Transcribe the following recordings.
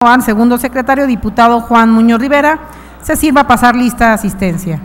Al segundo secretario, diputado Juan Muñoz Rivera, se sirva a pasar lista de asistencia.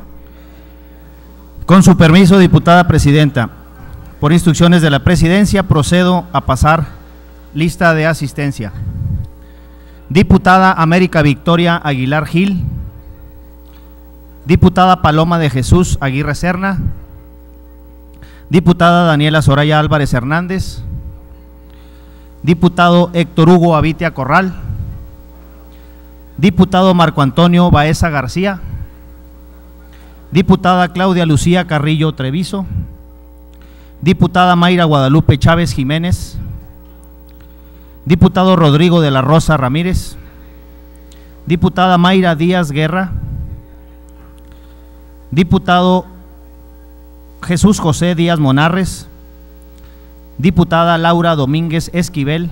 Con su permiso, diputada presidenta, por instrucciones de la presidencia procedo a pasar lista de asistencia. Diputada América Victoria Aguilar Gil, diputada Paloma de Jesús Aguirre Serna, diputada Daniela Soraya Álvarez Hernández, diputado Héctor Hugo Abitia Corral, diputado Marco Antonio Baeza García, diputada Claudia Lucía Carrillo Treviso, diputada Mayra Guadalupe Chávez Jiménez, diputado Rodrigo de la Rosa Ramírez, diputada Mayra Díaz Guerra, diputado Jesús José Díaz Monarres, diputada Laura Domínguez Esquivel,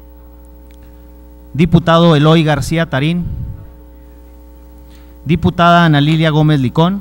diputado Eloy García Tarín, diputada Ana Lilia Gómez Licón,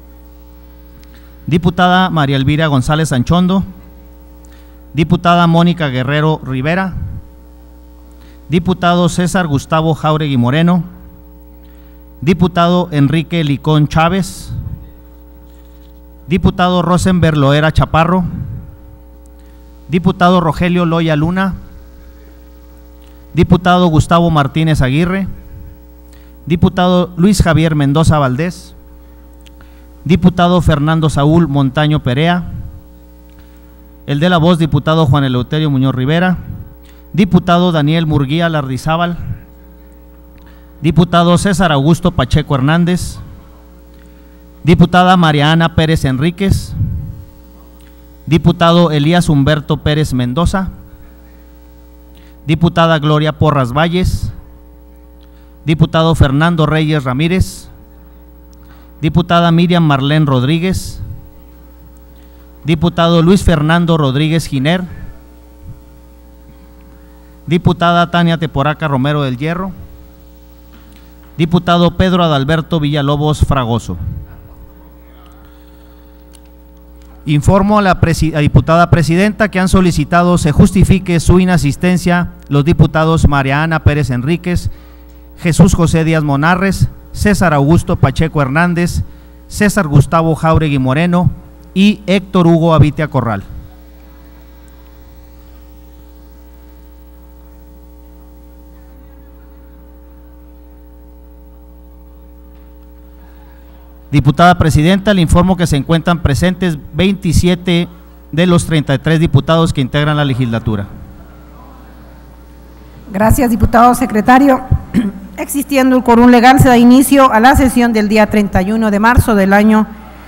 diputada María Elvira González Anchondo, diputada Mónica Guerrero Rivera, diputado César Gustavo Jáuregui Moreno, diputado Enrique Licón Chávez, diputado Rosenberg Loera Chaparro, diputado Rogelio Loya Luna, diputado Gustavo Martínez Aguirre, diputado Luis Javier Mendoza Valdés, diputado Fernando Saúl Montaño Perea, el de la voz, diputado Juan Eleuterio Muñoz Rivera, diputado Daniel Murguía Lardizábal, diputado César Augusto Pacheco Hernández, diputada María Ana Pérez Enríquez, diputado Elías Humberto Pérez Mendoza, diputada Gloria Porras Valles, diputado Fernando Reyes Ramírez, diputada Miriam Marlén Rodríguez, diputado Luis Fernando Rodríguez Giner, diputada Tania Teporaca Romero del Hierro, diputado Pedro Adalberto Villalobos Fragoso. Informo a la diputada presidenta que han solicitado se justifique su inasistencia los diputados María Ana Pérez Enríquez, Jesús José Díaz Monarres, César Augusto Pacheco Hernández, César Gustavo Jáuregui Moreno y Héctor Hugo Abitia Corral. Diputada presidenta, le informo que se encuentran presentes 27 de los 33 diputados que integran la legislatura. Gracias, diputado secretario. Existiendo el quórum legal, se da inicio a la sesión del día 31 de marzo del año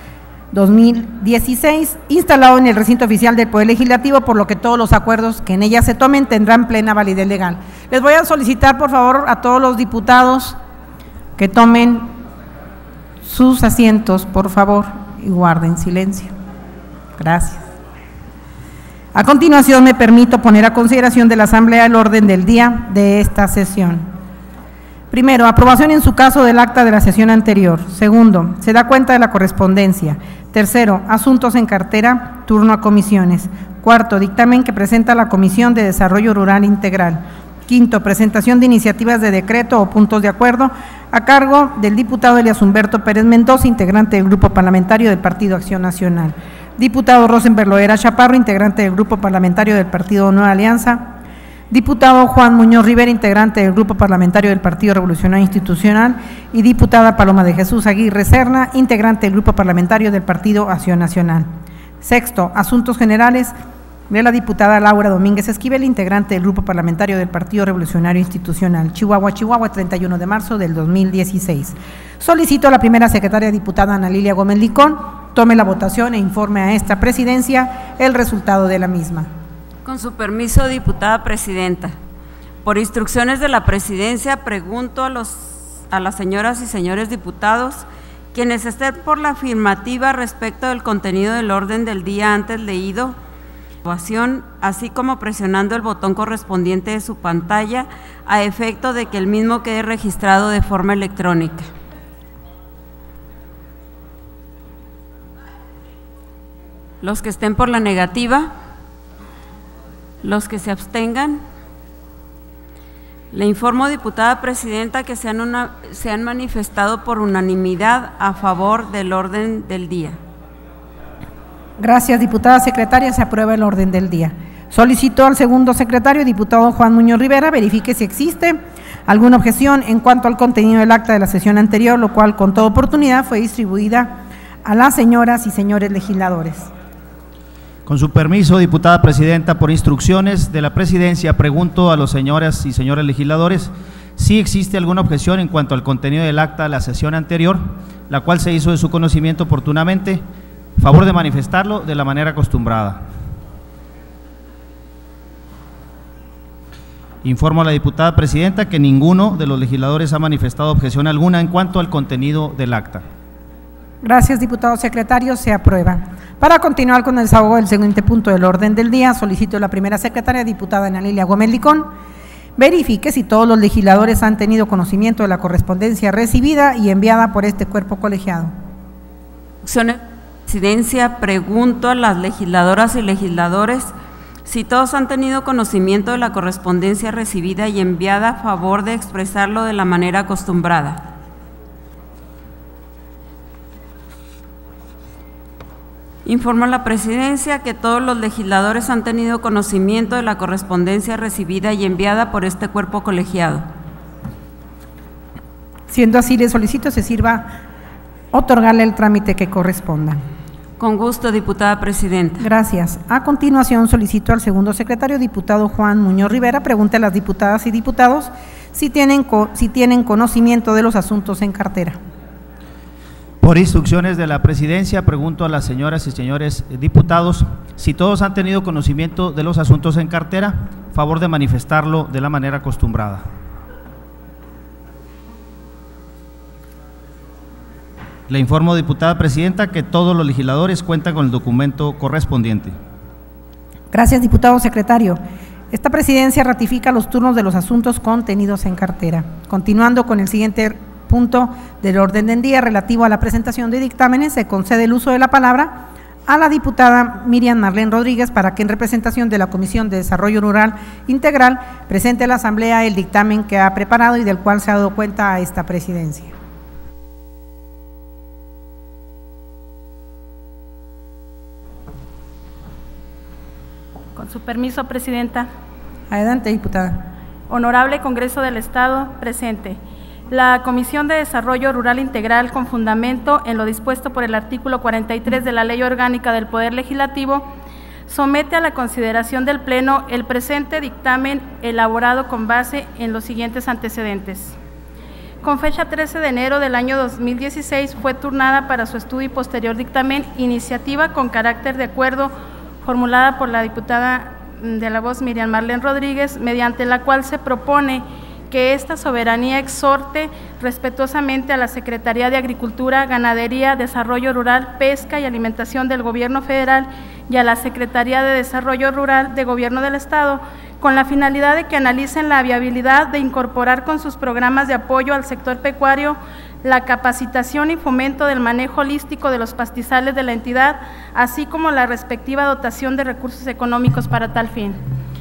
2016, instalado en el recinto oficial del Poder Legislativo, por lo que todos los acuerdos que en ella se tomen tendrán plena validez legal. Les voy a solicitar, por favor, a todos los diputados que tomen sus asientos, por favor, y guarden silencio. Gracias. A continuación, me permito poner a consideración de la Asamblea el orden del día de esta sesión. Primero, aprobación en su caso del acta de la sesión anterior. Segundo, se da cuenta de la correspondencia. Tercero, asuntos en cartera, turno a comisiones. Cuarto, dictamen que presenta la Comisión de Desarrollo Rural Integral. Quinto, presentación de iniciativas de decreto o puntos de acuerdo a cargo del diputado Elías Humberto Pérez Mendoza, integrante del Grupo Parlamentario del Partido Acción Nacional. Diputado Rosenberg Loera Chaparro, integrante del Grupo Parlamentario del Partido Nueva Alianza. Diputado Juan Muñoz Rivera, integrante del Grupo Parlamentario del Partido Revolucionario Institucional, y diputada Paloma de Jesús Aguirre Serna, integrante del Grupo Parlamentario del Partido Acción Nacional. Sexto, asuntos generales de la diputada Laura Domínguez Esquivel, integrante del Grupo Parlamentario del Partido Revolucionario Institucional, Chihuahua, 31 de marzo del 2016. Solicito a la primera secretaria diputada Ana Lilia Gómez Licón tome la votación e informe a esta presidencia el resultado de la misma. Con su permiso, diputada presidenta, por instrucciones de la presidencia pregunto a las señoras y señores diputados quienes estén por la afirmativa respecto del contenido del orden del día antes leído, así como presionando el botón correspondiente de su pantalla a efecto de que el mismo quede registrado de forma electrónica. Los que estén por la negativa, los que se abstengan. Le informo, diputada presidenta, que se han manifestado por unanimidad a favor del orden del día. Gracias, diputada secretaria. Se aprueba el orden del día. Solicito al segundo secretario, diputado Juan Muñoz Rivera, verifique si existe alguna objeción en cuanto al contenido del acta de la sesión anterior, lo cual con toda oportunidad fue distribuida a las señoras y señores legisladores. Con su permiso, diputada presidenta, por instrucciones de la presidencia, pregunto a los señoras y señores legisladores si existe alguna objeción en cuanto al contenido del acta de la sesión anterior, la cual se hizo de su conocimiento oportunamente. Favor de manifestarlo de la manera acostumbrada. Informo a la diputada presidenta que ninguno de los legisladores ha manifestado objeción alguna en cuanto al contenido del acta. Gracias, diputado secretario. Se aprueba. Para continuar con el desahogo del siguiente punto del orden del día, solicito a la primera secretaria, diputada Ana Lilia Gómez Licón, verifique si todos los legisladores han tenido conocimiento de la correspondencia recibida y enviada por este cuerpo colegiado. Presidencia, pregunto a las legisladoras y legisladores si todos han tenido conocimiento de la correspondencia recibida y enviada, a favor de expresarlo de la manera acostumbrada. Informo a la presidencia que todos los legisladores han tenido conocimiento de la correspondencia recibida y enviada por este cuerpo colegiado. Siendo así, le solicito se sirva otorgarle el trámite que corresponda. Con gusto, diputada presidenta. Gracias. A continuación, solicito al segundo secretario, diputado Juan Muñoz Rivera, pregunte a las diputadas y diputados si tienen conocimiento de los asuntos en cartera. Por instrucciones de la presidencia, pregunto a las señoras y señores diputados si todos han tenido conocimiento de los asuntos en cartera. Favor de manifestarlo de la manera acostumbrada. Le informo, diputada presidenta, que todos los legisladores cuentan con el documento correspondiente. Gracias, diputado secretario. Esta presidencia ratifica los turnos de los asuntos contenidos en cartera. Continuando con el siguiente punto del orden del día relativo a la presentación de dictámenes, se concede el uso de la palabra a la diputada Miriam Marlene Rodríguez para que en representación de la Comisión de Desarrollo Rural Integral presente a la Asamblea el dictamen que ha preparado y del cual se ha dado cuenta a esta presidencia. Con su permiso, presidenta. Adelante, diputada. Honorable Congreso del Estado, presente. La Comisión de Desarrollo Rural Integral, con fundamento en lo dispuesto por el artículo 43 de la Ley Orgánica del Poder Legislativo, somete a la consideración del Pleno el presente dictamen elaborado con base en los siguientes antecedentes. Con fecha 13 de enero del año 2016 fue turnada para su estudio y posterior dictamen iniciativa con carácter de acuerdo formulada por la diputada de la voz Miriam Marlene Rodríguez, mediante la cual se propone que esta soberanía exhorte respetuosamente a la Secretaría de Agricultura, Ganadería, Desarrollo Rural, Pesca y Alimentación del Gobierno Federal y a la Secretaría de Desarrollo Rural de Gobierno del Estado, con la finalidad de que analicen la viabilidad de incorporar con sus programas de apoyo al sector pecuario la capacitación y fomento del manejo holístico de los pastizales de la entidad, así como la respectiva dotación de recursos económicos para tal fin.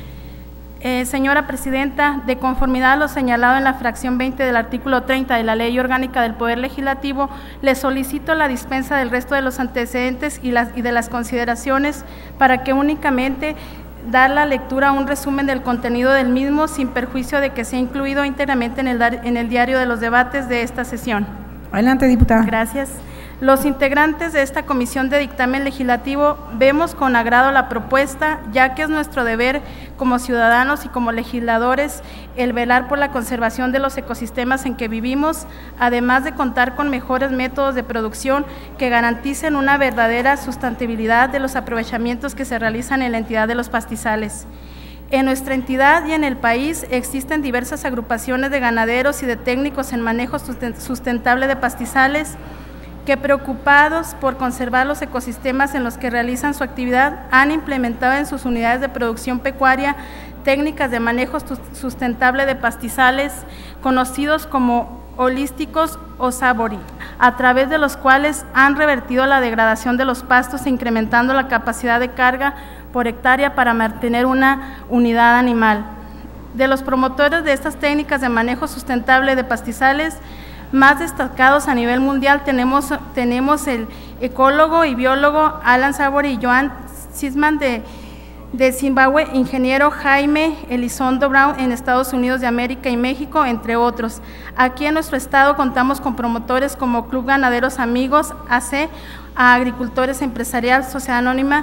Señora presidenta, de conformidad a lo señalado en la fracción 20 del artículo 30 de la Ley Orgánica del Poder Legislativo, le solicito la dispensa del resto de los antecedentes y de las consideraciones para que únicamente dar la lectura a un resumen del contenido del mismo, sin perjuicio de que sea incluido íntegramente en el diario de los debates de esta sesión. Adelante, diputada. Gracias. Los integrantes de esta Comisión de Dictamen Legislativo vemos con agrado la propuesta, ya que es nuestro deber como ciudadanos y como legisladores el velar por la conservación de los ecosistemas en que vivimos, además de contar con mejores métodos de producción que garanticen una verdadera sustentabilidad de los aprovechamientos que se realizan en la entidad de los pastizales. En nuestra entidad y en el país existen diversas agrupaciones de ganaderos y de técnicos en manejo sustentable de pastizales, que preocupados por conservar los ecosistemas en los que realizan su actividad, han implementado en sus unidades de producción pecuaria técnicas de manejo sustentable de pastizales, conocidos como holísticos o sabori, a través de los cuales han revertido la degradación de los pastos, incrementando la capacidad de carga por hectárea para mantener una unidad animal. De los promotores de estas técnicas de manejo sustentable de pastizales, más destacados a nivel mundial tenemos el ecólogo y biólogo Alan Savory y Joan Sisman de Zimbabue, ingeniero Jaime Elizondo Brown en Estados Unidos de América y México, entre otros. Aquí en nuestro estado contamos con promotores como Club Ganaderos Amigos, AC, a Agricultores Empresarial, Sociedad Anónima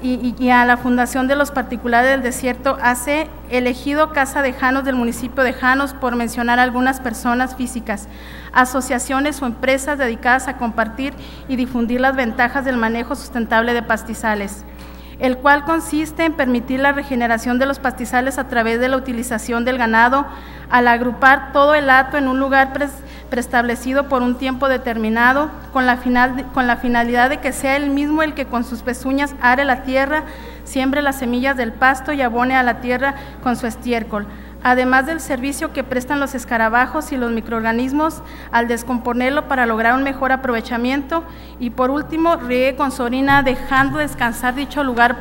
y a la Fundación de los Particulares del Desierto, AC, Elegido Casa de Janos del municipio de Janos, por mencionar algunas personas físicas, asociaciones o empresas dedicadas a compartir y difundir las ventajas del manejo sustentable de pastizales, el cual consiste en permitir la regeneración de los pastizales a través de la utilización del ganado, al agrupar todo el hato en un lugar preestablecido por un tiempo determinado, con la finalidad de que sea él mismo el que con sus pezuñas are la tierra, siembre las semillas del pasto y abone a la tierra con su estiércol, además del servicio que prestan los escarabajos y los microorganismos al descomponerlo para lograr un mejor aprovechamiento, y por último riegue con su orina, dejando descansar dicho lugar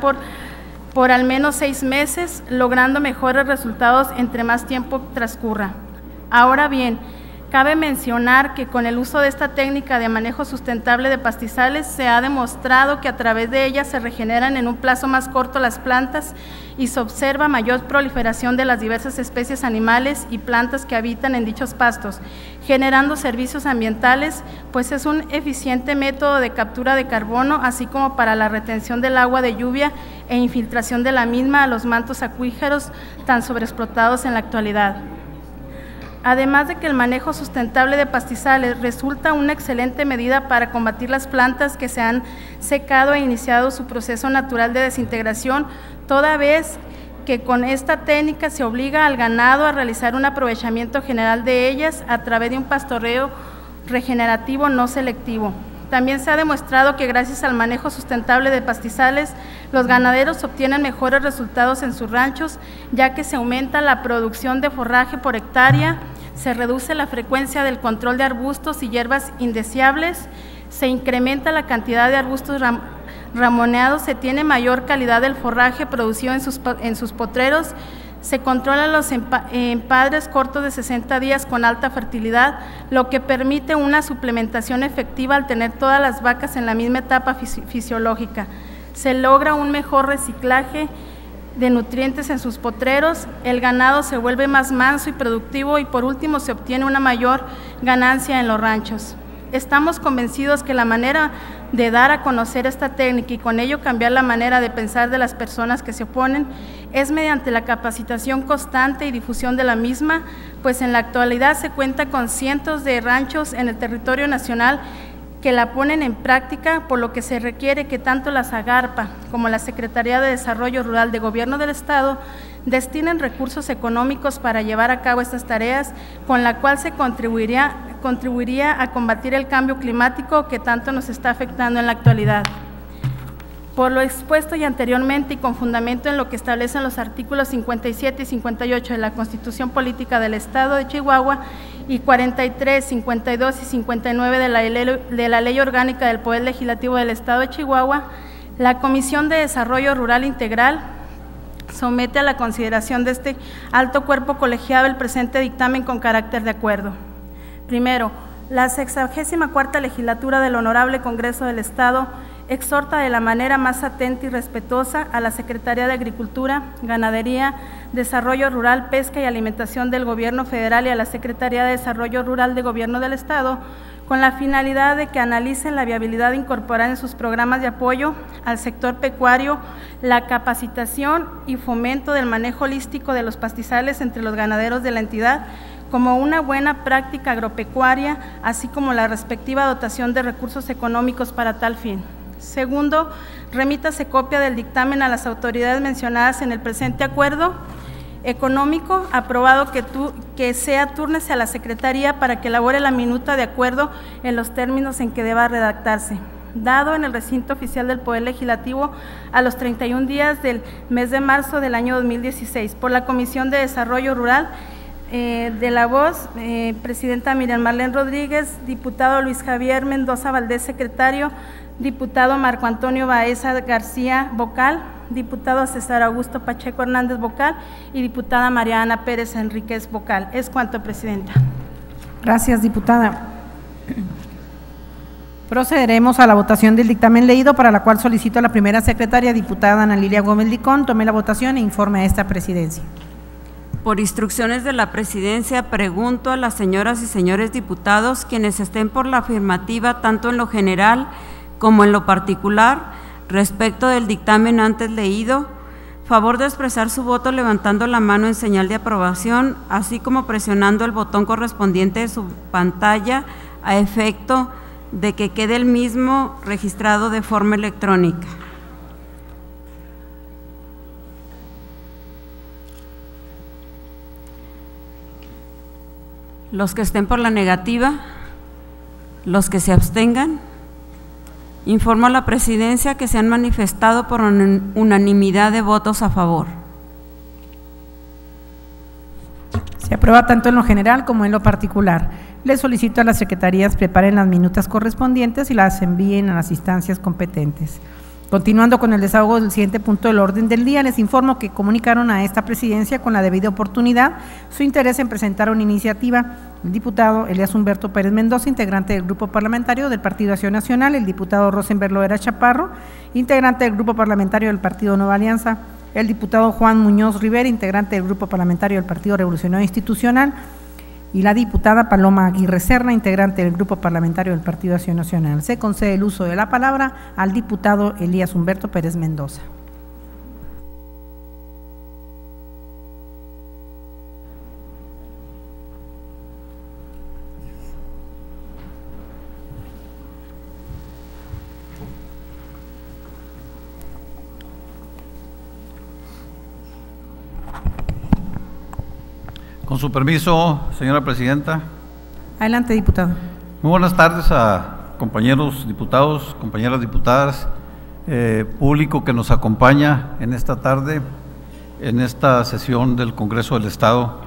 por al menos 6 meses, logrando mejores resultados entre más tiempo transcurra. Ahora bien, cabe mencionar que con el uso de esta técnica de manejo sustentable de pastizales se ha demostrado que a través de ella se regeneran en un plazo más corto las plantas y se observa mayor proliferación de las diversas especies animales y plantas que habitan en dichos pastos, generando servicios ambientales, pues es un eficiente método de captura de carbono, así como para la retención del agua de lluvia e infiltración de la misma a los mantos acuíferos tan sobreexplotados en la actualidad. Además de que el manejo sustentable de pastizales resulta una excelente medida para combatir las plantas que se han secado e iniciado su proceso natural de desintegración, toda vez que con esta técnica se obliga al ganado a realizar un aprovechamiento general de ellas a través de un pastoreo regenerativo no selectivo. También se ha demostrado que gracias al manejo sustentable de pastizales, los ganaderos obtienen mejores resultados en sus ranchos, ya que se aumenta la producción de forraje por hectárea, se reduce la frecuencia del control de arbustos y hierbas indeseables, se incrementa la cantidad de arbustos ramoneados, se tiene mayor calidad del forraje producido en sus potreros, se controlan los empadres cortos de 60 días con alta fertilidad, lo que permite una suplementación efectiva al tener todas las vacas en la misma etapa fisiológica. Se logra un mejor reciclaje de nutrientes en sus potreros, el ganado se vuelve más manso y productivo y por último se obtiene una mayor ganancia en los ranchos. Estamos convencidos que la manera de dar a conocer esta técnica y con ello cambiar la manera de pensar de las personas que se oponen es mediante la capacitación constante y difusión de la misma, pues en la actualidad se cuenta con cientos de ranchos en el territorio nacional que la ponen en práctica, por lo que se requiere que tanto la SAGARPA como la Secretaría de Desarrollo Rural de Gobierno del Estado destinen recursos económicos para llevar a cabo estas tareas, con la cual se contribuiría a combatir el cambio climático que tanto nos está afectando en la actualidad. Por lo expuesto y anteriormente y con fundamento en lo que establecen los artículos 57 y 58 de la Constitución Política del Estado de Chihuahua y 43, 52 y 59 de la Ley Orgánica del Poder Legislativo del Estado de Chihuahua, la Comisión de Desarrollo Rural Integral somete a la consideración de este alto cuerpo colegiado el presente dictamen con carácter de acuerdo. Primero, la 64ª Legislatura del Honorable Congreso del Estado exhorta de la manera más atenta y respetuosa a la Secretaría de Agricultura, Ganadería, Desarrollo Rural, Pesca y Alimentación del Gobierno Federal y a la Secretaría de Desarrollo Rural de Gobierno del Estado, con la finalidad de que analicen la viabilidad de incorporar en sus programas de apoyo al sector pecuario la capacitación y fomento del manejo holístico de los pastizales entre los ganaderos de la entidad, como una buena práctica agropecuaria, así como la respectiva dotación de recursos económicos para tal fin. Segundo, remítase copia del dictamen a las autoridades mencionadas en el presente acuerdo económico, aprobado que sea túrnese a la Secretaría para que elabore la minuta de acuerdo en los términos en que deba redactarse. Dado en el recinto oficial del Poder Legislativo a los 31 días del mes de marzo del año 2016, por la Comisión de Desarrollo Rural, de la voz, presidenta Miriam Marlene Rodríguez, diputado Luis Javier Mendoza Valdés, secretario, diputado Marco Antonio Baeza García, vocal, diputado César Augusto Pacheco Hernández, vocal, y diputada María Ana Pérez Enríquez, vocal. Es cuanto, Presidenta. Gracias, diputada. Procederemos a la votación del dictamen leído, para la cual solicito a la primera secretaria, diputada Ana Lilia Gómez Licón, tome la votación e informe a esta presidencia. Por instrucciones de la presidencia, pregunto a las señoras y señores diputados, quienes estén por la afirmativa tanto en lo general como en lo particular, respecto del dictamen antes leído, favor de expresar su voto levantando la mano en señal de aprobación, así como presionando el botón correspondiente de su pantalla a efecto de que quede el mismo registrado de forma electrónica. Los que estén por la negativa, los que se abstengan. Informo a la presidencia que se han manifestado por unanimidad de votos a favor. Se aprueba tanto en lo general como en lo particular. Les solicito a las secretarías preparen las minutas correspondientes y las envíen a las instancias competentes. Continuando con el desahogo del siguiente punto del orden del día, les informo que comunicaron a esta presidencia con la debida oportunidad su interés en presentar una iniciativa. El diputado Elías Humberto Pérez Mendoza, integrante del Grupo Parlamentario del Partido Acción Nacional, el diputado Rosenberg Loera Chaparro, integrante del Grupo Parlamentario del Partido Nueva Alianza, el diputado Juan Muñoz Rivera, integrante del Grupo Parlamentario del Partido Revolucionario Institucional, y la diputada Paloma Aguirre Serna, integrante del Grupo Parlamentario del Partido Acción Nacional. Se concede el uso de la palabra al diputado Elías Humberto Pérez Mendoza. Con su permiso, señora presidenta. Adelante, diputado. Muy buenas tardes a compañeros diputados, compañeras diputadas, público que nos acompaña en esta tarde, en esta sesión del Congreso del Estado.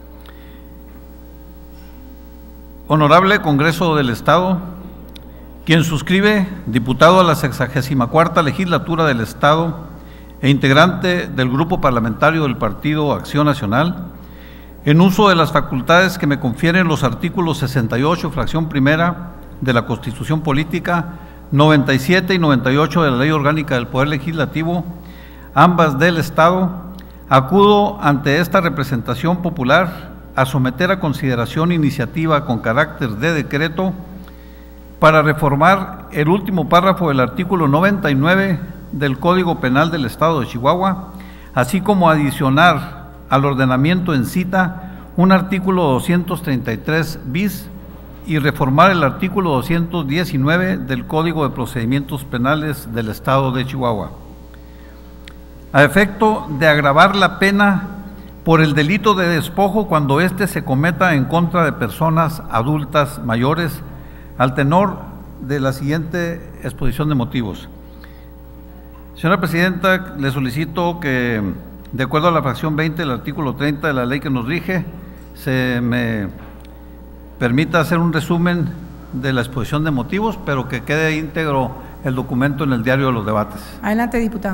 Honorable Congreso del Estado, quien suscribe, diputado a la 64ª Legislatura del Estado e integrante del Grupo Parlamentario del Partido Acción Nacional, en uso de las facultades que me confieren los artículos 68, fracción primera de la Constitución Política, 97 y 98 de la Ley Orgánica del Poder Legislativo, ambas del Estado, acudo ante esta representación popular a someter a consideración iniciativa con carácter de decreto para reformar el último párrafo del artículo 99 del Código Penal del Estado de Chihuahua, así como adicionar al ordenamiento en cita un artículo 233 bis y reformar el artículo 219 del Código de Procedimientos Penales del Estado de Chihuahua, a efecto de agravar la pena por el delito de despojo cuando éste se cometa en contra de personas adultas mayores, al tenor de la siguiente exposición de motivos. Señora presidenta, le solicito que, de acuerdo a la fracción 20 del artículo 30 de la ley que nos rige, se me permita hacer un resumen de la exposición de motivos, pero que quede íntegro el documento en el diario de los debates. Adelante, diputado.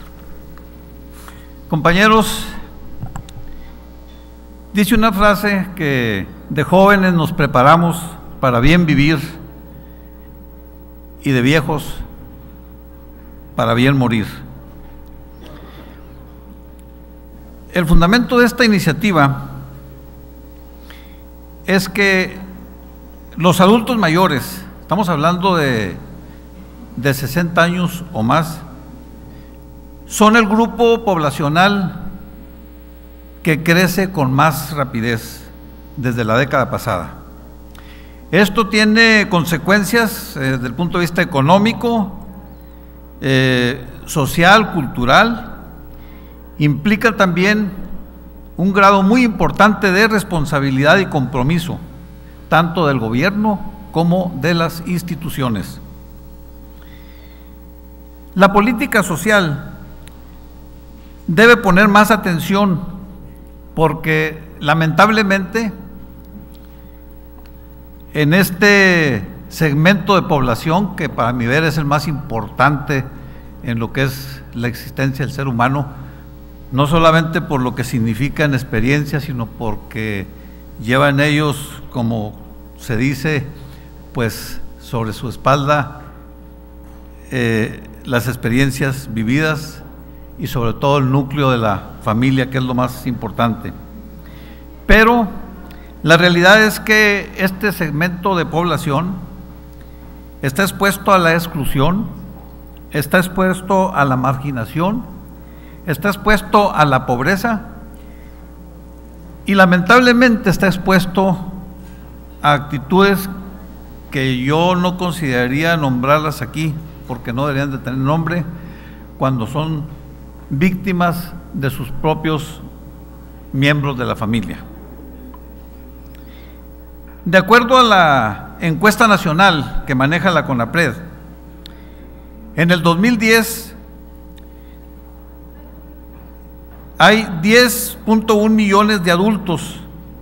Compañeros, dice una frase que de jóvenes nos preparamos para bien vivir y de viejos para bien morir. El fundamento de esta iniciativa es que los adultos mayores, estamos hablando de 60 años o más, son el grupo poblacional que crece con más rapidez desde la década pasada. Esto tiene consecuencias desde el punto de vista económico, social, cultural. Implica también un grado muy importante de responsabilidad y compromiso, tanto del gobierno como de las instituciones. La política social debe poner más atención porque lamentablemente en este segmento de población que para mi ver es el más importante en lo que es la existencia del ser humano, no solamente por lo que significa en experiencia, sino porque lleva en ellos, como se dice, pues sobre su espalda las experiencias vividas y sobre todo el núcleo de la familia, que es lo más importante. Pero la realidad es que este segmento de población está expuesto a la exclusión, está expuesto a la marginación, está expuesto a la pobreza y lamentablemente está expuesto a actitudes que yo no consideraría nombrarlas aquí, porque no deberían de tener nombre, cuando son víctimas de sus propios miembros de la familia. De acuerdo a la encuesta nacional que maneja la CONAPRED, en el 2010 hay 10.1 millones de adultos.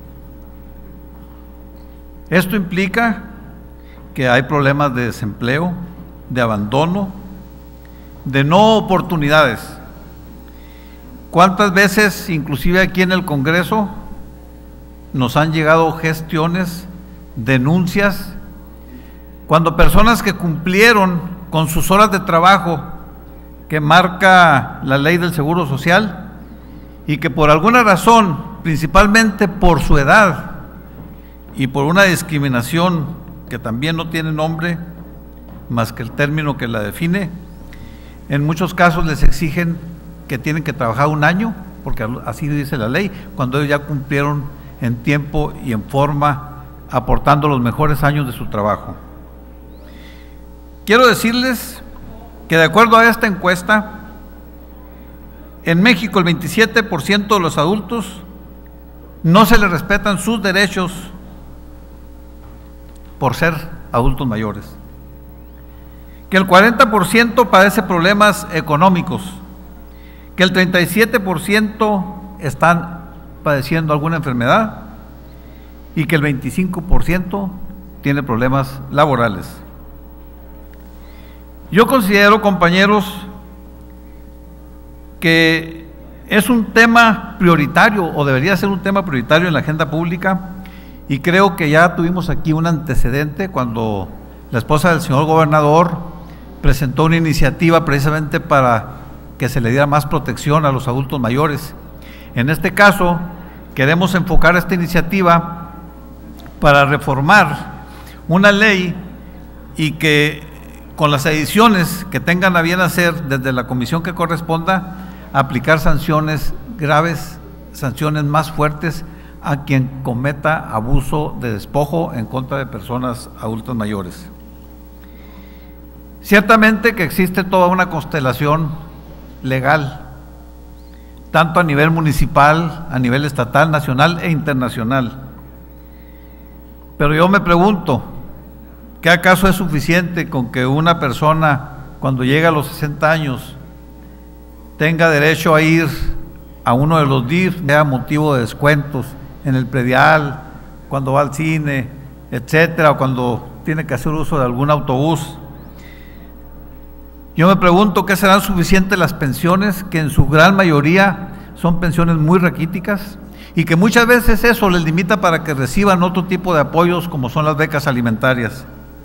Esto implica que hay problemas de desempleo, de abandono, de no oportunidades. ¿Cuántas veces, inclusive aquí en el Congreso, nos han llegado gestiones, denuncias, cuando personas que cumplieron con sus horas de trabajo que marca la ley del Seguro Social y que por alguna razón, principalmente por su edad y por una discriminación que también no tiene nombre más que el término que la define, en muchos casos les exigen que tienen que trabajar un año, porque así dice la ley, cuando ellos ya cumplieron en tiempo y en forma, aportando los mejores años de su trabajo. Quiero decirles que de acuerdo a esta encuesta, en México el 27% de los adultos no se les respetan sus derechos por ser adultos mayores, que el 40% padece problemas económicos, que el 37% están padeciendo alguna enfermedad y que el 25% tiene problemas laborales. Yo considero, compañeros, que es un tema prioritario o debería ser un tema prioritario en la agenda pública, y creo que ya tuvimos aquí un antecedente cuando la esposa del señor gobernador presentó una iniciativa precisamente para que se le diera más protección a los adultos mayores. En este caso, queremos enfocar esta iniciativa para reformar una ley y que con las ediciones que tengan a bien hacer desde la comisión que corresponda, aplicar sanciones graves, sanciones más fuertes a quien cometa abuso de despojo en contra de personas adultas mayores. Ciertamente que existe toda una constelación legal, tanto a nivel municipal, a nivel estatal, nacional e internacional. Pero yo me pregunto, ¿qué acaso es suficiente con que una persona cuando llega a los 60 años tenga derecho a ir a uno de los DIF, sea motivo de descuentos en el predial, cuando va al cine, etcétera, o cuando tiene que hacer uso de algún autobús? Yo me pregunto, ¿qué serán suficientes las pensiones, que en su gran mayoría son pensiones muy raquíticas y que muchas veces eso les limita para que reciban otro tipo de apoyos como son las becas alimentarias?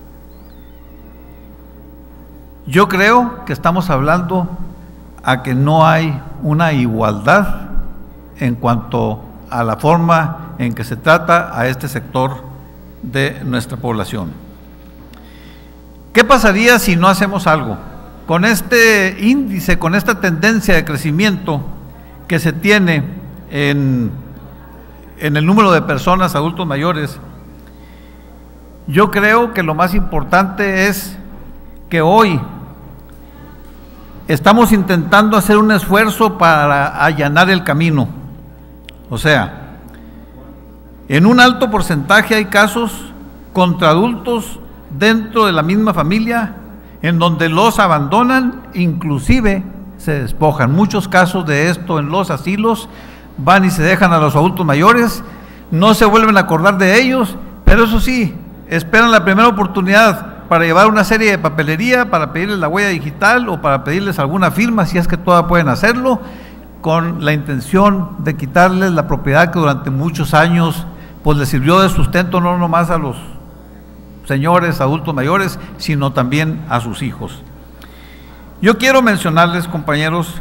Yo creo que estamos hablando a que no hay una igualdad en cuanto a la forma en que se trata a este sector de nuestra población. ¿Qué pasaría si no hacemos algo? Con este índice, con esta tendencia de crecimiento que se tiene en el número de personas adultos mayores, yo creo que lo más importante es que hoy estamos intentando hacer un esfuerzo para allanar el camino. O sea, en un alto porcentaje hay casos contra adultos dentro de la misma familia en donde los abandonan, inclusive se despojan. Muchos casos de esto en los asilos, van y se dejan a los adultos mayores, no se vuelven a acordar de ellos, pero eso sí, esperan la primera oportunidad para llevar una serie de papelería, para pedirles la huella digital o para pedirles alguna firma, si es que todavía pueden hacerlo, con la intención de quitarles la propiedad que durante muchos años pues les sirvió de sustento no nomás a los señores adultos mayores, sino también a sus hijos. Yo quiero mencionarles, compañeros,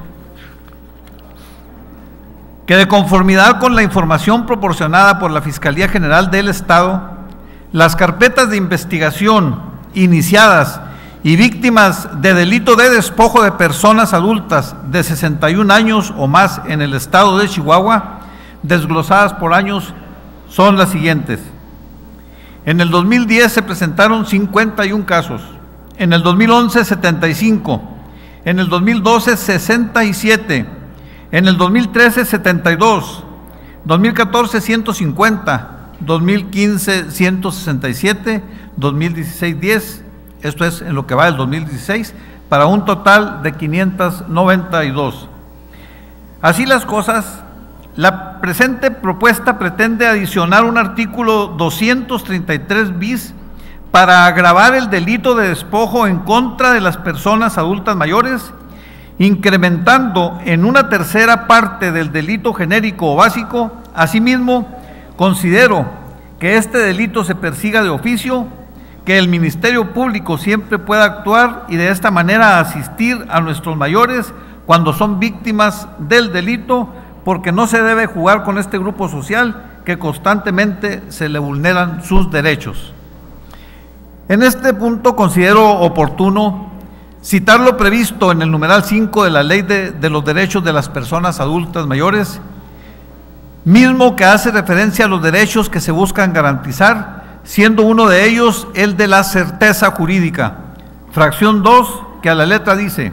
que de conformidad con la información proporcionada por la Fiscalía General del Estado, las carpetas de investigación iniciadas y víctimas de delito de despojo de personas adultas de 61 años o más en el estado de Chihuahua, desglosadas por años, son las siguientes. En el 2010 se presentaron 51 casos, en el 2011 75, en el 2012 67, en el 2013 72, 2014 150, 2015 167, 2016 10, esto es en lo que va del 2016, para un total de 592. Así las cosas, la presente propuesta pretende adicionar un artículo 233 bis para agravar el delito de despojo en contra de las personas adultas mayores, incrementando en una tercera parte del delito genérico o básico. Asimismo, considero que este delito se persiga de oficio, que el Ministerio Público siempre pueda actuar y de esta manera asistir a nuestros mayores cuando son víctimas del delito, porque no se debe jugar con este grupo social que constantemente se le vulneran sus derechos. En este punto considero oportuno citar lo previsto en el numeral 5 de la Ley de los Derechos de las Personas Adultas Mayores, mismo que hace referencia a los derechos que se buscan garantizar, siendo uno de ellos el de la certeza jurídica. Fracción 2, que a la letra dice,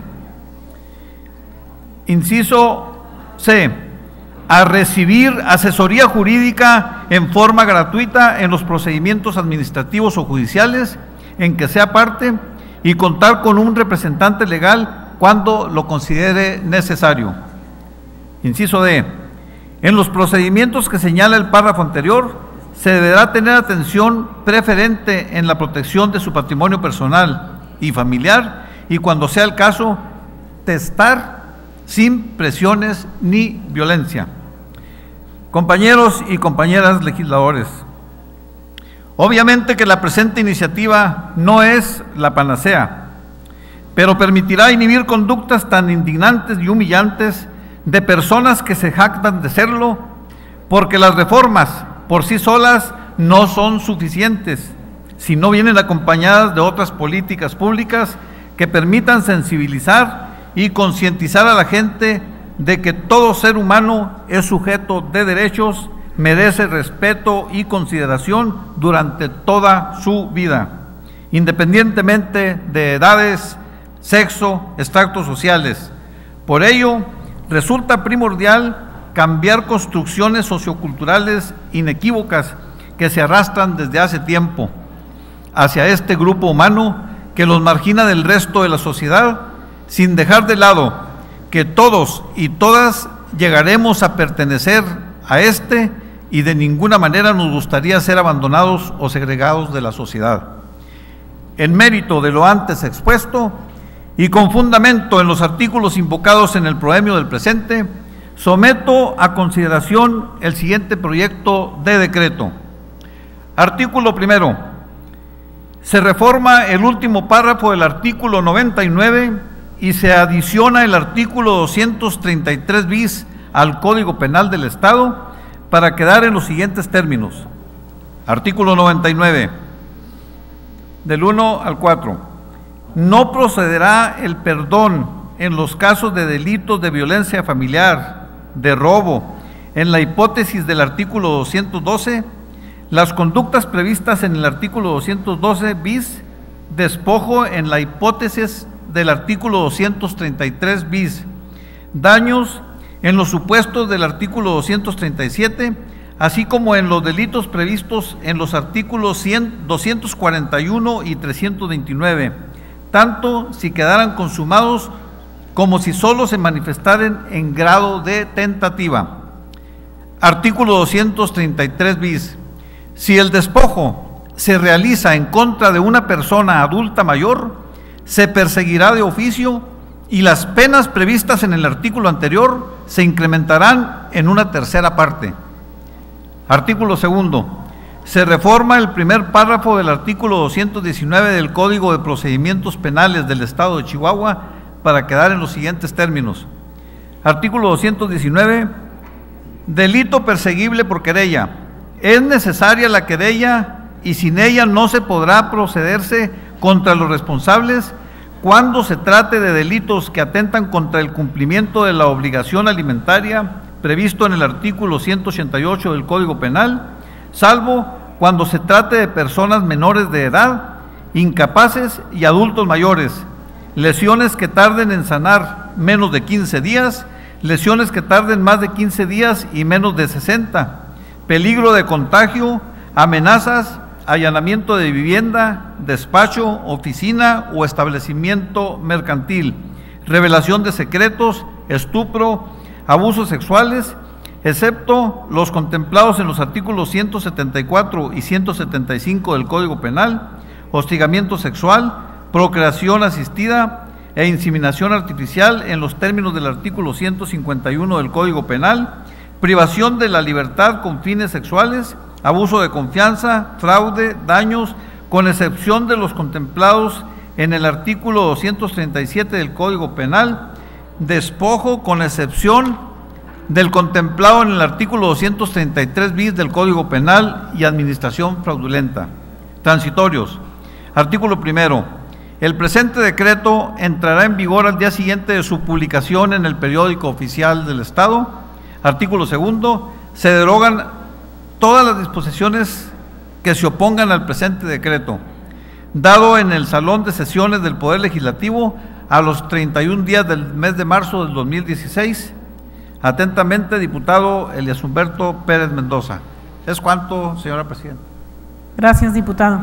inciso C, a recibir asesoría jurídica en forma gratuita en los procedimientos administrativos o judiciales en que sea parte y contar con un representante legal cuando lo considere necesario. Inciso D, en los procedimientos que señala el párrafo anterior, se deberá tener atención preferente en la protección de su patrimonio personal y familiar y, cuando sea el caso, testar sin presiones ni violencia. Compañeros y compañeras legisladores, obviamente que la presente iniciativa no es la panacea, pero permitirá inhibir conductas tan indignantes y humillantes de personas que se jactan de serlo, porque las reformas por sí solas no son suficientes, si no vienen acompañadas de otras políticas públicas que permitan sensibilizar y concientizar a la gente de que todo ser humano es sujeto de derechos, merece respeto y consideración durante toda su vida, independientemente de edades, sexo, estratos sociales. Por ello, resulta primordial cambiar construcciones socioculturales inequívocas que se arrastran desde hace tiempo hacia este grupo humano que los margina del resto de la sociedad, sin dejar de lado que todos y todas llegaremos a pertenecer a este y de ninguna manera nos gustaría ser abandonados o segregados de la sociedad. En mérito de lo antes expuesto y con fundamento en los artículos invocados en el proemio del presente, someto a consideración el siguiente proyecto de decreto. Artículo primero. Se reforma el último párrafo del artículo 99 y se adiciona el artículo 233 bis al Código Penal del Estado para quedar en los siguientes términos. Artículo 99, del 1 al 4. No procederá el perdón en los casos de delitos de violencia familiar, de robo, en la hipótesis del artículo 212, las conductas previstas en el artículo 212 bis, despojo en la hipótesis del artículo 233 bis, daños en los supuestos del artículo 237, así como en los delitos previstos en los artículos 241 y 329, tanto si quedaran consumados como si solo se manifestaran en grado de tentativa. Artículo 233 bis. Si el despojo se realiza en contra de una persona adulta mayor, se perseguirá de oficio y las penas previstas en el artículo anterior se incrementarán en una tercera parte. Artículo segundo. Se reforma el primer párrafo del artículo 219 del Código de Procedimientos Penales del Estado de Chihuahua para quedar en los siguientes términos. Artículo 219. Delito perseguible por querella. Es necesaria la querella y sin ella no se podrá procederse contra los responsables cuando se trate de delitos que atentan contra el cumplimiento de la obligación alimentaria previsto en el artículo 188 del Código Penal, salvo cuando se trate de personas menores de edad, incapaces y adultos mayores, lesiones que tarden en sanar menos de 15 días, lesiones que tarden más de 15 días y menos de 60, peligro de contagio, amenazas, allanamiento de vivienda, despacho, oficina o establecimiento mercantil, revelación de secretos, estupro, abusos sexuales, excepto los contemplados en los artículos 174 y 175 del Código Penal, hostigamiento sexual, procreación asistida e inseminación artificial en los términos del artículo 151 del Código Penal, privación de la libertad con fines sexuales, abuso de confianza, fraude, daños, con excepción de los contemplados en el artículo 237 del Código Penal, despojo con excepción del contemplado en el artículo 233 bis del Código Penal y administración fraudulenta. Transitorios. Artículo primero. El presente decreto entrará en vigor al día siguiente de su publicación en el periódico oficial del Estado. Artículo segundo. Se derogan todas las disposiciones que se opongan al presente decreto, dado en el Salón de Sesiones del Poder Legislativo a los 31 días del mes de marzo del 2016. Atentamente, diputado Elías Humberto Pérez Mendoza. ¿Es cuánto, señora presidenta? Gracias, diputado.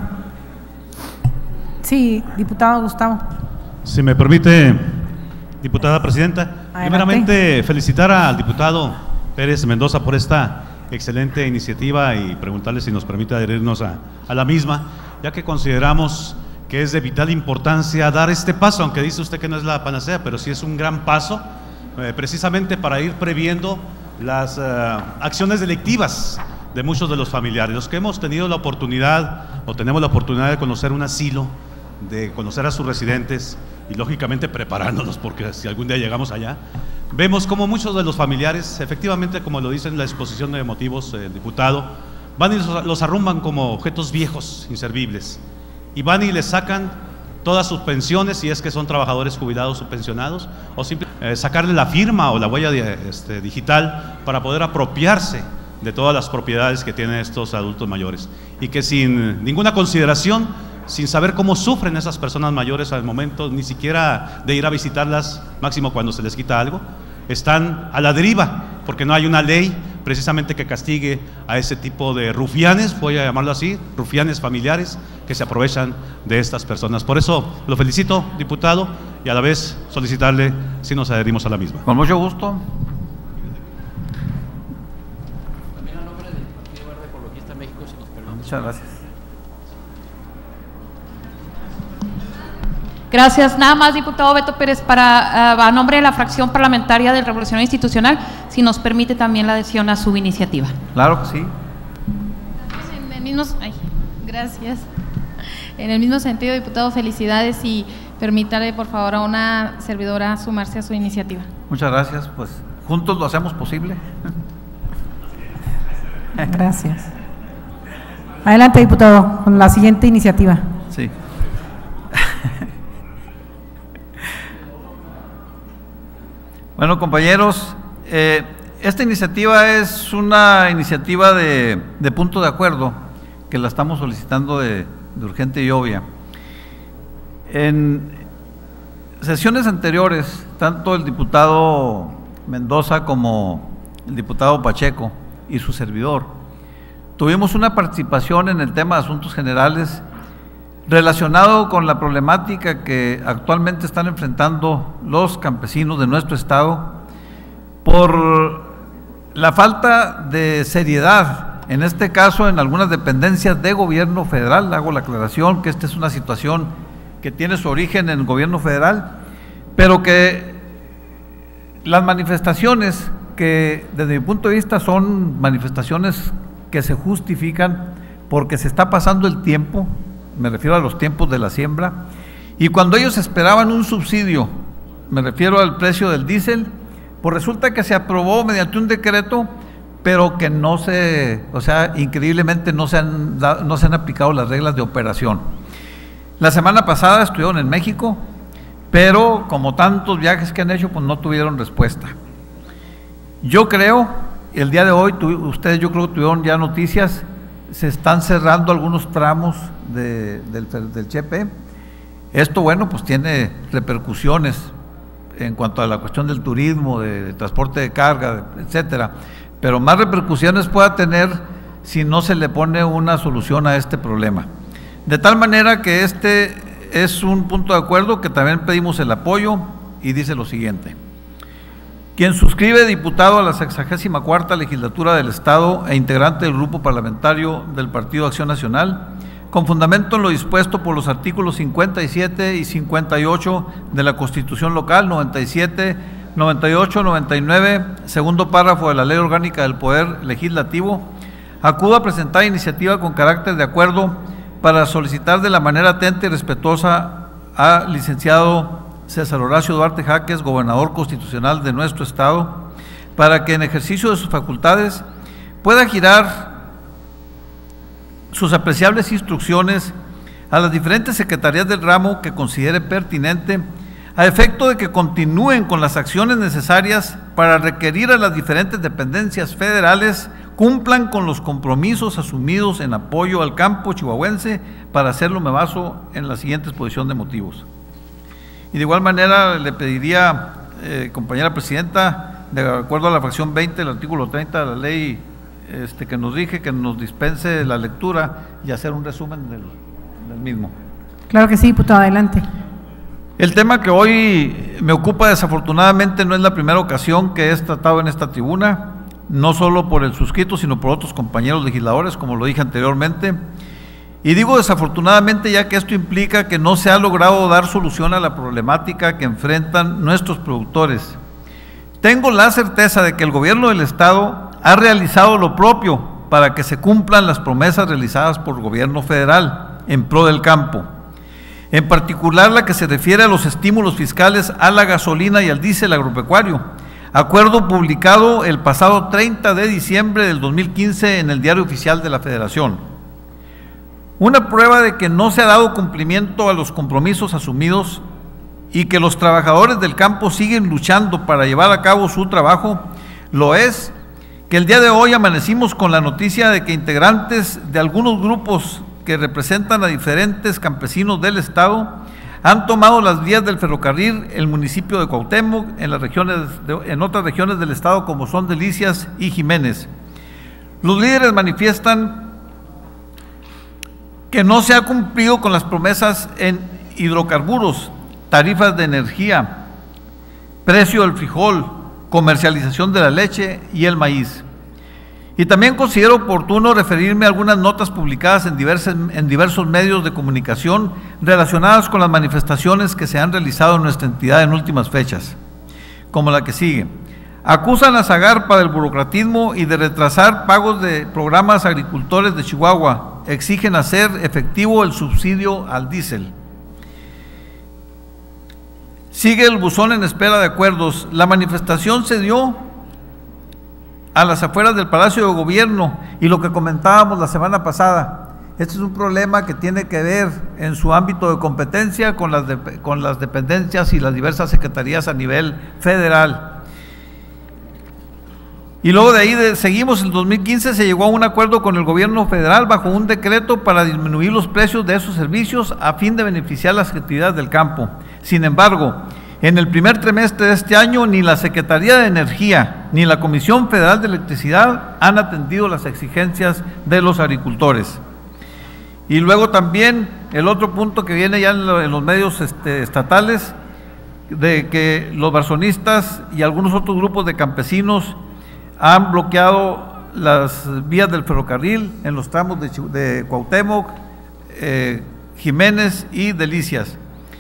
Sí, diputado Gustavo. Si me permite, diputada presidenta, Adelante. primeramente felicitar al diputado Pérez Mendoza por esta excelente iniciativa y preguntarle si nos permite adherirnos a la misma, ya que consideramos que es de vital importancia dar este paso, aunque dice usted que no es la panacea, pero sí es un gran paso, precisamente para ir previendo las acciones delictivas de muchos de los familiares. Los que hemos tenido la oportunidad o tenemos la oportunidad de conocer un asilo, de conocer a sus residentes y lógicamente preparándonos, porque si algún día llegamos allá, vemos como muchos de los familiares, efectivamente, como lo dice en la exposición de motivos el diputado, van y los arrumban como objetos viejos, inservibles, y van y les sacan todas sus pensiones, si es que son trabajadores jubilados o pensionados, o simplemente sacarle la firma o la huella digital para poder apropiarse de todas las propiedades que tienen estos adultos mayores, y que sin ninguna consideración, sin saber cómo sufren esas personas mayores al momento ni siquiera de ir a visitarlas, máximo cuando se les quita algo, están a la deriva, porque no hay una ley precisamente que castigue a ese tipo de rufianes, voy a llamarlo así, rufianes familiares que se aprovechan de estas personas. Por eso lo felicito, diputado, y a la vez solicitarle si nos adherimos a la misma. Con mucho gusto. También a nombre del Partido Verde Ecologista México, si nos permite. Muchas gracias. Gracias. Nada más, diputado Beto Pérez, a nombre de la fracción parlamentaria del Revolucionario Institucional, si nos permite también la adhesión a su iniciativa. Claro que sí. Gracias. En el mismo sentido, diputado, felicidades y permítale, por favor, a una servidora sumarse a su iniciativa. Muchas gracias. Pues juntos lo hacemos posible. Gracias. Adelante, diputado, con la siguiente iniciativa. Sí. Bueno, compañeros, esta iniciativa es una iniciativa de punto de acuerdo que la estamos solicitando de urgente y obvia. En sesiones anteriores, tanto el diputado Mendoza como el diputado Pacheco y su servidor tuvimos una participación en el tema de asuntos generales relacionado con la problemática que actualmente están enfrentando los campesinos de nuestro estado por la falta de seriedad en este caso en algunas dependencias de gobierno federal. Hago la aclaración que esta es una situación que tiene su origen en el gobierno federal, pero que las manifestaciones que desde mi punto de vista son manifestaciones que se justifican porque se está pasando el tiempo, me refiero a los tiempos de la siembra, y cuando ellos esperaban un subsidio, me refiero al precio del diésel, pues resulta que se aprobó mediante un decreto, pero que no se, o sea, increíblemente no se han aplicado las reglas de operación. La semana pasada estuvieron en México, pero como tantos viajes que han hecho, pues no tuvieron respuesta. Yo creo, el día de hoy, ustedes yo creo que tuvieron ya noticias, se están cerrando algunos tramos del Chepe. Esto, bueno, pues tiene repercusiones en cuanto a la cuestión del turismo, de transporte de carga, etcétera, pero más repercusiones pueda tener si no se le pone una solución a este problema. De tal manera que este es un punto de acuerdo que también pedimos el apoyo y dice lo siguiente: quien suscribe diputado a la 64ª legislatura del Estado e integrante del grupo parlamentario del Partido Acción Nacional, con fundamento en lo dispuesto por los artículos 57 y 58 de la Constitución Local, 97, 98, 99, segundo párrafo de la Ley Orgánica del Poder Legislativo, acudo a presentar iniciativa con carácter de acuerdo para solicitar de la manera atenta y respetuosa al licenciado César Horacio Duarte Jaques, gobernador constitucional de nuestro Estado, para que en ejercicio de sus facultades pueda girar sus apreciables instrucciones a las diferentes secretarías del ramo que considere pertinente, a efecto de que continúen con las acciones necesarias para requerir a las diferentes dependencias federales cumplan con los compromisos asumidos en apoyo al campo chihuahuense. Para hacerlo me baso en la siguiente exposición de motivos. Y de igual manera le pediría, compañera presidenta, de acuerdo a la fracción 20 del artículo 30 de la ley que nos rige, que nos dispense la lectura y hacer un resumen del mismo. Claro que sí, diputado, adelante. El tema que hoy me ocupa, desafortunadamente, no es la primera ocasión que es tratado en esta tribuna, no solo por el suscrito, sino por otros compañeros legisladores, como lo dije anteriormente. Y digo desafortunadamente, ya que esto implica que no se ha logrado dar solución a la problemática que enfrentan nuestros productores. Tengo la certeza de que el gobierno del Estado ha realizado lo propio para que se cumplan las promesas realizadas por el gobierno federal en pro del campo, en particular la que se refiere a los estímulos fiscales a la gasolina y al diésel agropecuario, acuerdo publicado el pasado 30 de diciembre del 2015 en el Diario Oficial de la Federación. Una prueba de que no se ha dado cumplimiento a los compromisos asumidos y que los trabajadores del campo siguen luchando para llevar a cabo su trabajo, lo es que el día de hoy amanecimos con la noticia de que integrantes de algunos grupos que representan a diferentes campesinos del Estado han tomado las vías del ferrocarril el municipio de Cuauhtémoc, en otras regiones del Estado como son Delicias y Jiménez. Los líderes manifiestan que no se ha cumplido con las promesas en hidrocarburos, tarifas de energía, precio del frijol, comercialización de la leche y el maíz. Y también considero oportuno referirme a algunas notas publicadas en diversos medios de comunicación relacionadas con las manifestaciones que se han realizado en nuestra entidad en últimas fechas, como la que sigue. Acusan a Zagarpa del burocratismo y de retrasar pagos de programas agricultores de Chihuahua. Exigen hacer efectivo el subsidio al diésel. Sigue el buzón en espera de acuerdos. La manifestación se dio a las afueras del Palacio de Gobierno y lo que comentábamos la semana pasada, este es un problema que tiene que ver en su ámbito de competencia con las dependencias y las diversas secretarías a nivel federal. Y luego de ahí seguimos, en 2015 se llegó a un acuerdo con el gobierno federal bajo un decreto para disminuir los precios de esos servicios a fin de beneficiar las actividades del campo. Sin embargo, en el primer trimestre de este año ni la Secretaría de Energía ni la Comisión Federal de Electricidad han atendido las exigencias de los agricultores. Y luego también el otro punto que viene ya en los medios estatales, de que los barzonistas y algunos otros grupos de campesinos han bloqueado las vías del ferrocarril en los tramos de Cuauhtémoc, Jiménez y Delicias.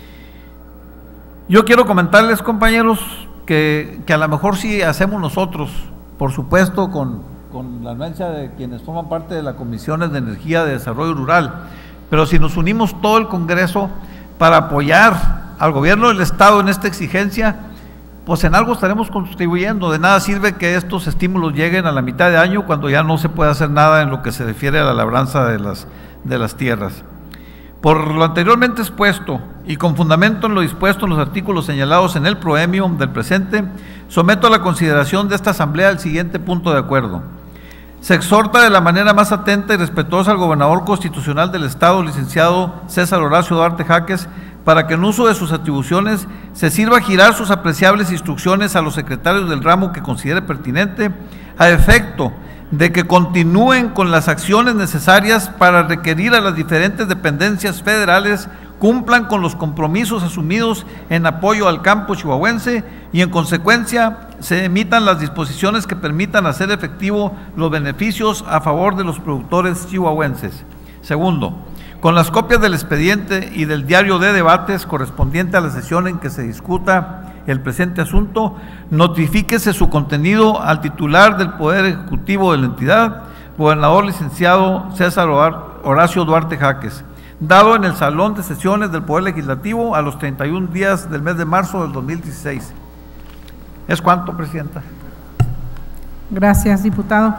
Yo quiero comentarles, compañeros, que a lo mejor sí hacemos nosotros, por supuesto, con la anuencia de quienes forman parte de las comisiones de energía de desarrollo rural, pero si nos unimos todo el Congreso para apoyar al gobierno del Estado en esta exigencia, pues en algo estaremos contribuyendo. De nada sirve que estos estímulos lleguen a la mitad de año cuando ya no se puede hacer nada en lo que se refiere a la labranza de las tierras. Por lo anteriormente expuesto y con fundamento en lo dispuesto en los artículos señalados en el proemio del presente, someto a la consideración de esta Asamblea el siguiente punto de acuerdo. Se exhorta de la manera más atenta y respetuosa al gobernador constitucional del Estado, licenciado César Horacio Duarte Jáquez, para que en uso de sus atribuciones se sirva a girar sus apreciables instrucciones a los secretarios del ramo que considere pertinente, a efecto de que continúen con las acciones necesarias para requerir a las diferentes dependencias federales cumplan con los compromisos asumidos en apoyo al campo chihuahuense y en consecuencia se emitan las disposiciones que permitan hacer efectivo los beneficios a favor de los productores chihuahuenses. Segundo, con las copias del expediente y del diario de debates correspondiente a la sesión en que se discuta el presente asunto, notifíquese su contenido al titular del Poder Ejecutivo de la entidad, gobernador licenciado César Horacio Duarte Jáquez, dado en el Salón de Sesiones del Poder Legislativo a los 31 días del mes de marzo del 2016. ¿Es cuánto, Presidenta? Gracias, diputado.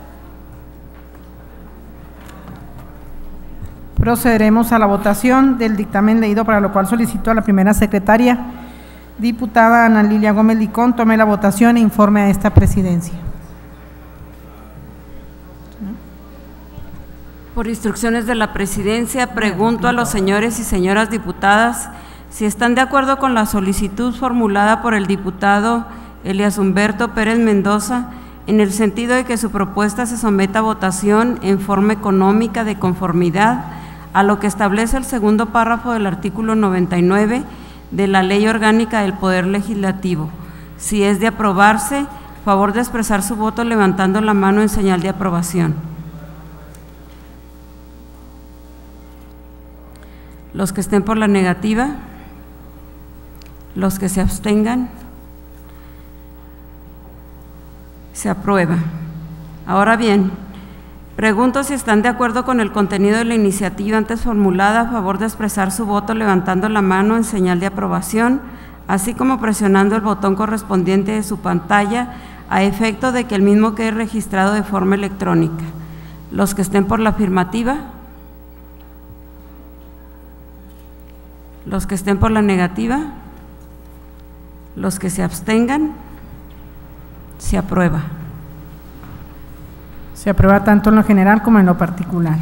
Procederemos a la votación del dictamen leído, para lo cual solicito a la primera secretaria, diputada Ana Lilia Gómez Licón, tome la votación e informe a esta presidencia. Por instrucciones de la presidencia, pregunto a los señores y señoras diputadas si están de acuerdo con la solicitud formulada por el diputado Elías Humberto Pérez Mendoza, en el sentido de que su propuesta se someta a votación en forma económica de conformidad a lo que establece el segundo párrafo del artículo 99 de la Ley Orgánica del Poder Legislativo. Si es de aprobarse, favor de expresar su voto levantando la mano en señal de aprobación. Los que estén por la negativa, los que se abstengan, se aprueba. Ahora bien, pregunto si están de acuerdo con el contenido de la iniciativa antes formulada, a favor de expresar su voto levantando la mano en señal de aprobación, así como presionando el botón correspondiente de su pantalla a efecto de que el mismo quede registrado de forma electrónica. Los que estén por la afirmativa, los que estén por la negativa, los que se abstengan, se aprueba. Se aprueba tanto en lo general como en lo particular.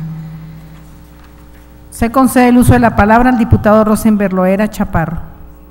Se concede el uso de la palabra al diputado Rosenberg Loera Chaparro.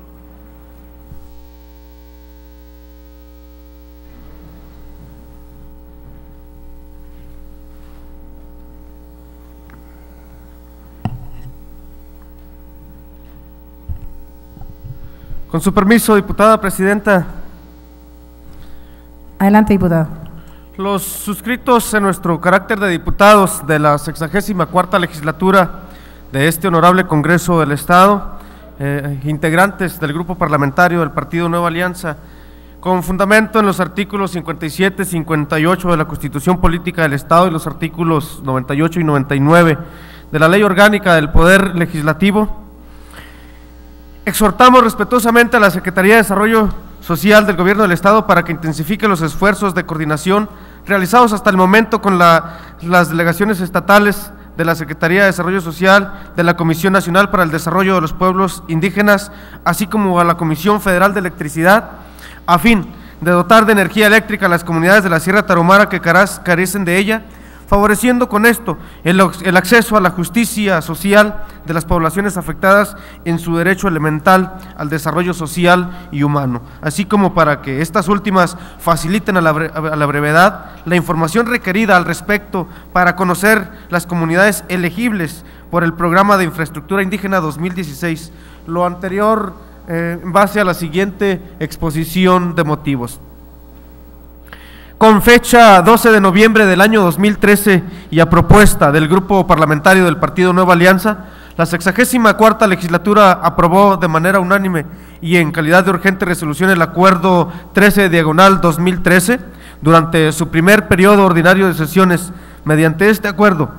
Con su permiso, diputada presidenta. Adelante, diputado. Los suscritos en nuestro carácter de diputados de la 64ª legislatura de este honorable Congreso del Estado, integrantes del grupo parlamentario del Partido Nueva Alianza, con fundamento en los artículos 57 y 58 de la Constitución Política del Estado y los artículos 98 y 99 de la Ley Orgánica del Poder Legislativo, exhortamos respetuosamente a la Secretaría de Desarrollo Social del Gobierno del Estado para que intensifique los esfuerzos de coordinación realizados hasta el momento con las delegaciones estatales de la Secretaría de Desarrollo Social, de la Comisión Nacional para el Desarrollo de los Pueblos Indígenas, así como a la Comisión Federal de Electricidad, a fin de dotar de energía eléctrica a las comunidades de la Sierra Tarahumara que carecen de ella, favoreciendo con esto el acceso a la justicia social de las poblaciones afectadas en su derecho elemental al desarrollo social y humano, así como para que estas últimas faciliten a la brevedad la información requerida al respecto para conocer las comunidades elegibles por el Programa de Infraestructura Indígena 2016. Lo anterior en base a la siguiente exposición de motivos. Con fecha 12 de noviembre del año 2013 y a propuesta del Grupo Parlamentario del Partido Nueva Alianza, la 64ª legislatura aprobó de manera unánime y en calidad de urgente resolución el Acuerdo 13/2013 durante su primer periodo ordinario de sesiones. Mediante este acuerdo,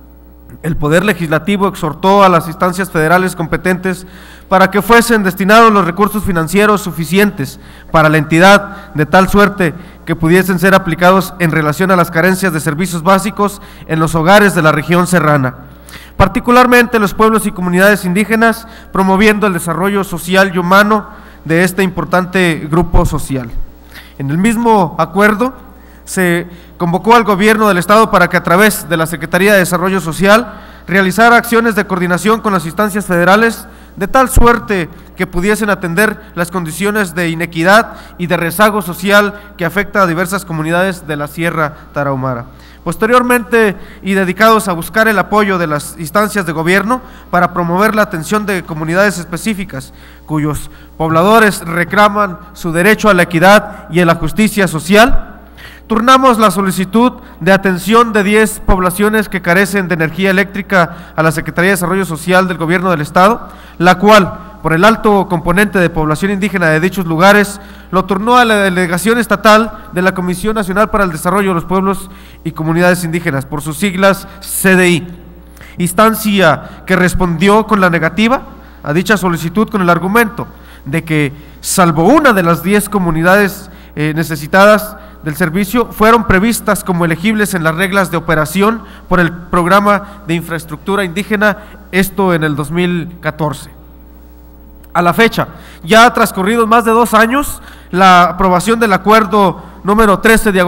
el Poder Legislativo exhortó a las instancias federales competentes para que fuesen destinados los recursos financieros suficientes para la entidad, de tal suerte que pudiesen ser aplicados en relación a las carencias de servicios básicos en los hogares de la región serrana, particularmente los pueblos y comunidades indígenas, promoviendo el desarrollo social y humano de este importante grupo social. En el mismo acuerdo se convocó al gobierno del estado para que a través de la Secretaría de Desarrollo Social realizara acciones de coordinación con las instancias federales de tal suerte que pudiesen atender las condiciones de inequidad y de rezago social que afecta a diversas comunidades de la Sierra Tarahumara. Posteriormente, y dedicados a buscar el apoyo de las instancias de gobierno para promover la atención de comunidades específicas cuyos pobladores reclaman su derecho a la equidad y a la justicia social, turnamos la solicitud de atención de 10 poblaciones que carecen de energía eléctrica a la Secretaría de Desarrollo Social del Gobierno del Estado, la cual, por el alto componente de población indígena de dichos lugares, lo turnó a la Delegación Estatal de la Comisión Nacional para el Desarrollo de los Pueblos y Comunidades Indígenas, por sus siglas CDI, instancia que respondió con la negativa a dicha solicitud con el argumento de que, salvo una de las 10 comunidades necesitadas del servicio, fueron previstas como elegibles en las reglas de operación por el Programa de Infraestructura Indígena, esto en el 2014. A la fecha, ya transcurridos más de 2 años, la aprobación del acuerdo número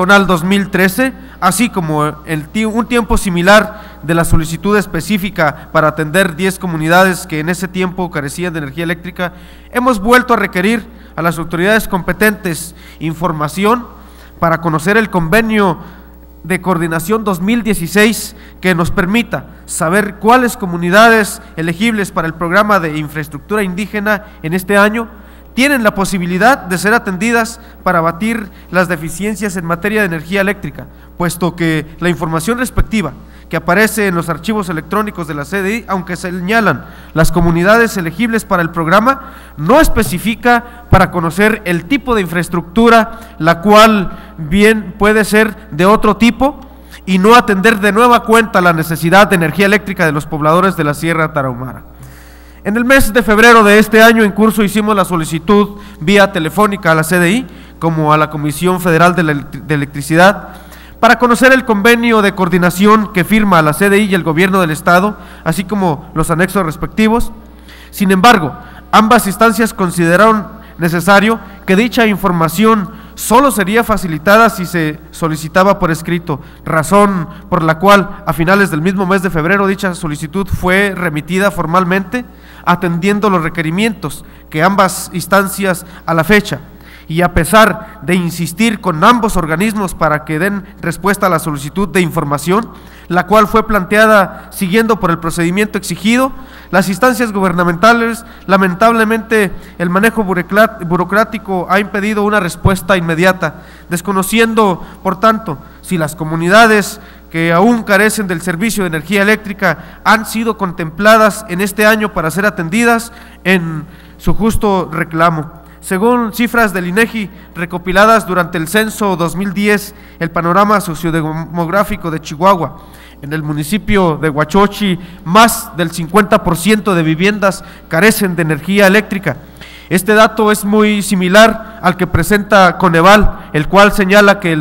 13/2013, así como un tiempo similar de la solicitud específica para atender 10 comunidades que en ese tiempo carecían de energía eléctrica, hemos vuelto a requerir a las autoridades competentes información para conocer el convenio de coordinación 2016 que nos permita saber cuáles comunidades elegibles para el programa de infraestructura indígena en este año tienen la posibilidad de ser atendidas para abatir las deficiencias en materia de energía eléctrica, puesto que la información respectiva que aparece en los archivos electrónicos de la CDI, aunque señalan las comunidades elegibles para el programa, no especifica para conocer el tipo de infraestructura, la cual bien puede ser de otro tipo y no atender de nueva cuenta la necesidad de energía eléctrica de los pobladores de la Sierra Tarahumara. En el mes de febrero de este año en curso hicimos la solicitud vía telefónica a la CDI como a la Comisión Federal de Electricidad para conocer el convenio de coordinación que firma la CDI y el Gobierno del Estado, así como los anexos respectivos. Sin embargo, ambas instancias consideraron necesario que dicha información solo sería facilitada si se solicitaba por escrito, razón por la cual a finales del mismo mes de febrero dicha solicitud fue remitida formalmente, atendiendo los requerimientos que ambas instancias a la fecha, y a pesar de insistir con ambos organismos para que den respuesta a la solicitud de información, la cual fue planteada siguiendo por el procedimiento exigido, las instancias gubernamentales, lamentablemente el manejo burocrático ha impedido una respuesta inmediata, desconociendo, por tanto, si las comunidades que aún carecen del servicio de energía eléctrica han sido contempladas en este año para ser atendidas en su justo reclamo. Según cifras del INEGI recopiladas durante el censo 2010, el panorama sociodemográfico de Chihuahua, en el municipio de Huachochi, más del 50% de viviendas carecen de energía eléctrica. Este dato es muy similar al que presenta Coneval, el cual señala que el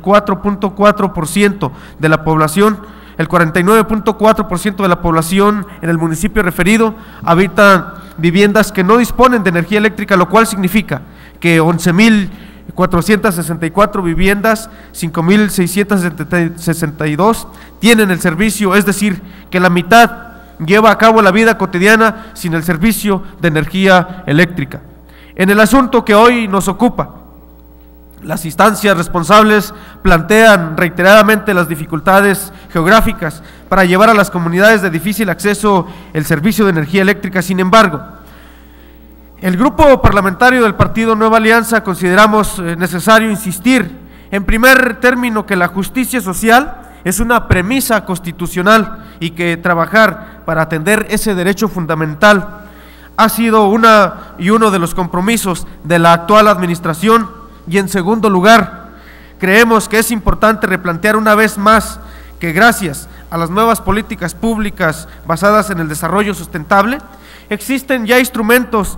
94.4% de la población, el 49.4% de la población en el municipio referido habitan viviendas que no disponen de energía eléctrica, lo cual significa que 11.464 viviendas, 5.662 tienen el servicio, es decir, que la mitad lleva a cabo la vida cotidiana sin el servicio de energía eléctrica. En el asunto que hoy nos ocupa, las instancias responsables plantean reiteradamente las dificultades geográficas para llevar a las comunidades de difícil acceso el servicio de energía eléctrica. Sin embargo, el grupo parlamentario del Partido Nueva Alianza consideramos necesario insistir En primer término, que la justicia social es una premisa constitucional y que trabajar para atender ese derecho fundamental ha sido uno de los compromisos de la actual administración. Y en segundo lugar, creemos que es importante replantear una vez más que gracias a las nuevas políticas públicas basadas en el desarrollo sustentable, existen ya instrumentos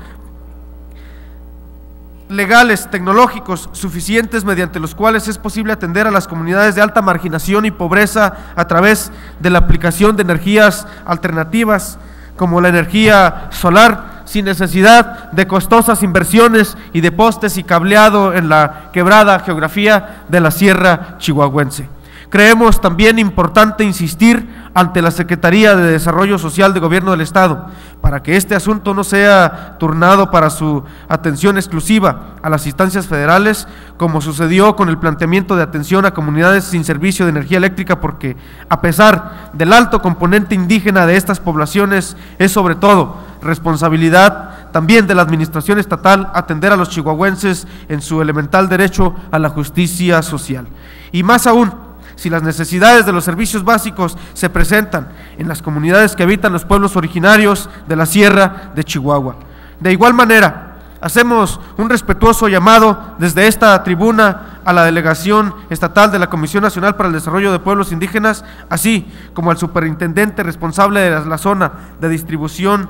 legales, tecnológicos suficientes mediante los cuales es posible atender a las comunidades de alta marginación y pobreza a través de la aplicación de energías alternativas como la energía solar, sin necesidad de costosas inversiones y de postes y cableado en la quebrada geografía de la Sierra Chihuahuense. Creemos también importante insistir ante la Secretaría de Desarrollo Social de Gobierno del Estado para que este asunto no sea turnado para su atención exclusiva a las instancias federales, como sucedió con el planteamiento de atención a comunidades sin servicio de energía eléctrica, porque a pesar del alto componente indígena de estas poblaciones, es sobre todo responsabilidad también de la administración estatal atender a los chihuahuenses en su elemental derecho a la justicia social. Y más aún, si las necesidades de los servicios básicos se presentan en las comunidades que habitan los pueblos originarios de la Sierra de Chihuahua. De igual manera, hacemos un respetuoso llamado desde esta tribuna a la delegación estatal de la Comisión Nacional para el Desarrollo de Pueblos Indígenas, así como al superintendente responsable de la zona de distribución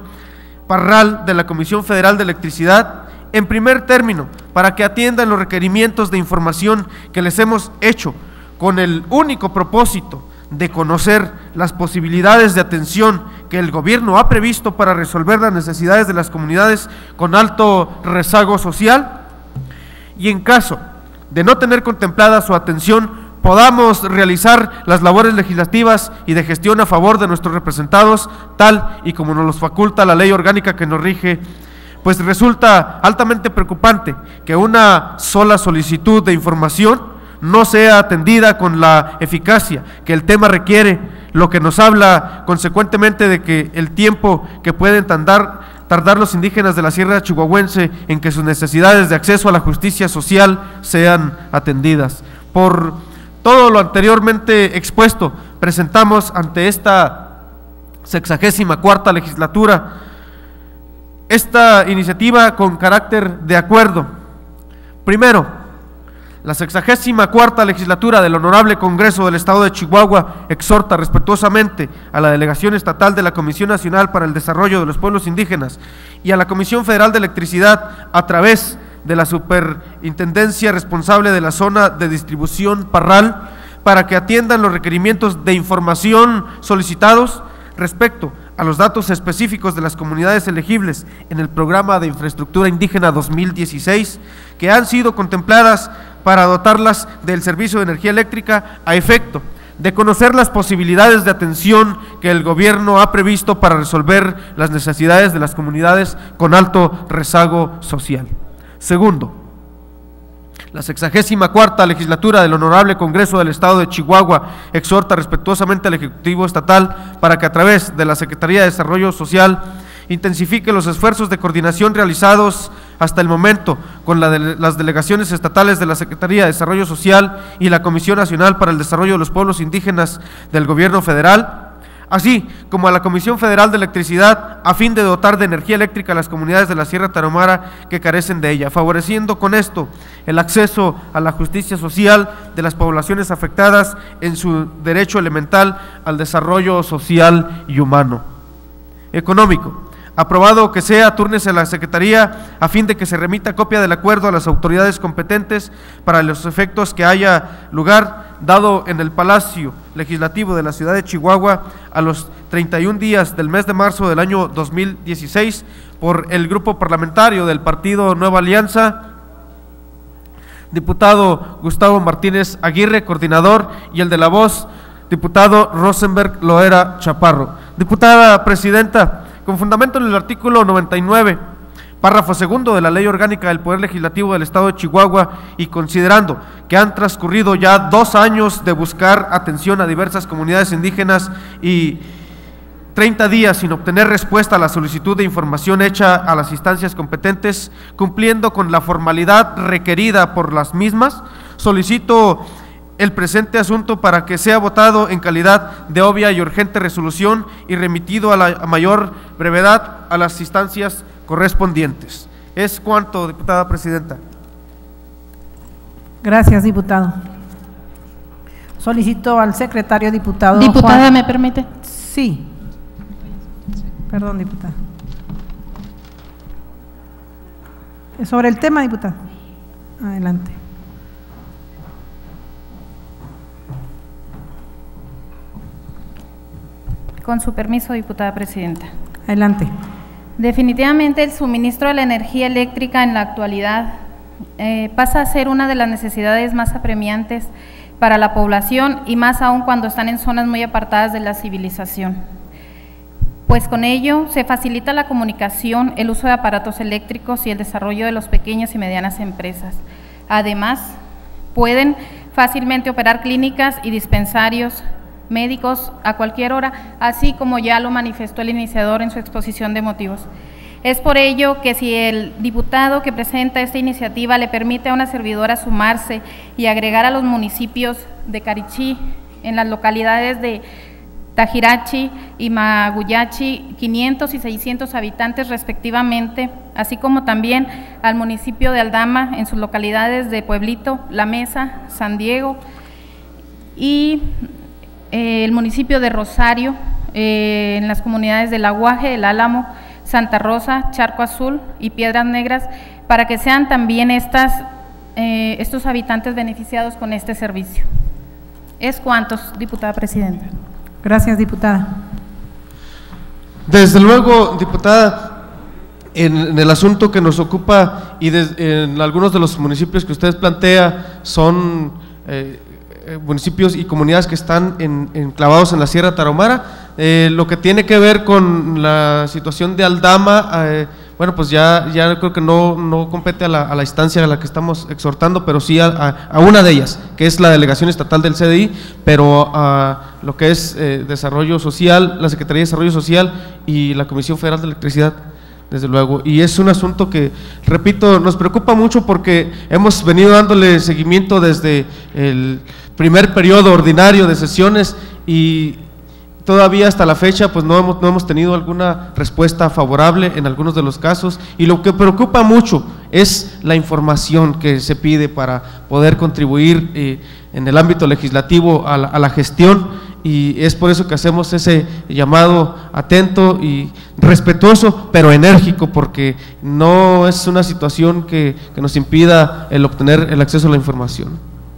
Parral de la Comisión Federal de Electricidad, en primer término, para que atiendan los requerimientos de información que les hemos hecho, con el único propósito de conocer las posibilidades de atención que el gobierno ha previsto para resolver las necesidades de las comunidades con alto rezago social, y en caso de no tener contemplada su atención, podamos realizar las labores legislativas y de gestión a favor de nuestros representados, tal y como nos los faculta la ley orgánica que nos rige. Pues resulta altamente preocupante que una sola solicitud de información no sea atendida con la eficacia que el tema requiere, lo que nos habla consecuentemente de que el tiempo que pueden tardar los indígenas de la Sierra Chihuahuense en que sus necesidades de acceso a la justicia social sean atendidas. Por todo lo anteriormente expuesto, presentamos ante esta 64ª legislatura esta iniciativa con carácter de acuerdo. Primero, la 64ª legislatura del Honorable Congreso del Estado de Chihuahua exhorta respetuosamente a la Delegación Estatal de la Comisión Nacional para el Desarrollo de los Pueblos Indígenas y a la Comisión Federal de Electricidad, a través de la superintendencia responsable de la zona de distribución Parral, para que atiendan los requerimientos de información solicitados respecto a los datos específicos de las comunidades elegibles en el Programa de Infraestructura Indígena 2016, que han sido contempladas para dotarlas del servicio de energía eléctrica, a efecto de conocer las posibilidades de atención que el gobierno ha previsto para resolver las necesidades de las comunidades con alto rezago social. Segundo, la 64ª legislatura del Honorable Congreso del Estado de Chihuahua exhorta respetuosamente al Ejecutivo Estatal para que a través de la Secretaría de Desarrollo Social intensifique los esfuerzos de coordinación realizados hasta el momento con las delegaciones estatales de la Secretaría de Desarrollo Social y la Comisión Nacional para el Desarrollo de los Pueblos Indígenas del Gobierno Federal, así como a la Comisión Federal de Electricidad, a fin de dotar de energía eléctrica a las comunidades de la Sierra Tarahumara que carecen de ella, favoreciendo con esto el acceso a la justicia social de las poblaciones afectadas en su derecho elemental al desarrollo social y humano. Económico. Aprobado que sea, túrnese a la Secretaría a fin de que se remita copia del acuerdo a las autoridades competentes para los efectos que haya lugar, dado en el Palacio Legislativo de la ciudad de Chihuahua a los 31 días del mes de marzo del año 2016 por el grupo parlamentario del Partido Nueva Alianza, diputado Gustavo Martínez Aguirre, coordinador, y el de La Voz, diputado Rosenberg Loera Chaparro. Diputada Presidenta, con fundamento en el artículo 99, párrafo segundo de la Ley Orgánica del Poder Legislativo del Estado de Chihuahua, y considerando que han transcurrido ya 2 años de buscar atención a diversas comunidades indígenas y 30 días sin obtener respuesta a la solicitud de información hecha a las instancias competentes, cumpliendo con la formalidad requerida por las mismas, solicito el presente asunto para que sea votado en calidad de obvia y urgente resolución y remitido a mayor brevedad a las instancias correspondientes. Es cuanto, diputada presidenta. Gracias, diputado. Solicito al secretario diputado. Diputada, Juan. ¿me permite? Sí. Perdón, diputada. Sobre el tema, diputada. Adelante. Con su permiso, diputada presidenta. Adelante. Definitivamente el suministro de la energía eléctrica en la actualidad pasa a ser una de las necesidades más apremiantes para la población y más aún cuando están en zonas muy apartadas de la civilización. Pues con ello se facilita la comunicación, el uso de aparatos eléctricos y el desarrollo de las pequeñas y medianas empresas. Además, pueden fácilmente operar clínicas y dispensarios médicos a cualquier hora, así como ya lo manifestó el iniciador en su exposición de motivos. Es por ello que si el diputado que presenta esta iniciativa le permite a una servidora sumarse y agregar a los municipios de Carichí, en las localidades de Tajirachi y Maguyachi, 500 y 600 habitantes respectivamente, así como también al municipio de Aldama en sus localidades de Pueblito, La Mesa, San Diego y el municipio de Rosario, en las comunidades del Aguaje, El Álamo, Santa Rosa, Charco Azul y Piedras Negras, para que sean también estos habitantes beneficiados con este servicio. Es cuantos, diputada presidenta. Gracias, diputada. Desde luego, diputada, en el asunto que nos ocupa y en algunos de los municipios que usted plantea son municipios y comunidades que están enclavados en la Sierra Tarahumara. Lo que tiene que ver con la situación de Aldama, bueno, pues ya creo que no compete a la instancia a la que estamos exhortando, pero sí a una de ellas, que es la delegación estatal del CDI, pero a lo que es Desarrollo Social, la Secretaría de Desarrollo Social y la Comisión Federal de Electricidad, desde luego. Y es un asunto que, repito, nos preocupa mucho porque hemos venido dándole seguimiento desde el primer periodo ordinario de sesiones y todavía hasta la fecha pues no hemos tenido alguna respuesta favorable en algunos de los casos, y lo que preocupa mucho es la información que se pide para poder contribuir en el ámbito legislativo a la gestión, y es por eso que hacemos ese llamado atento y respetuoso pero enérgico, porque no es una situación que nos impida el obtener el acceso a la información.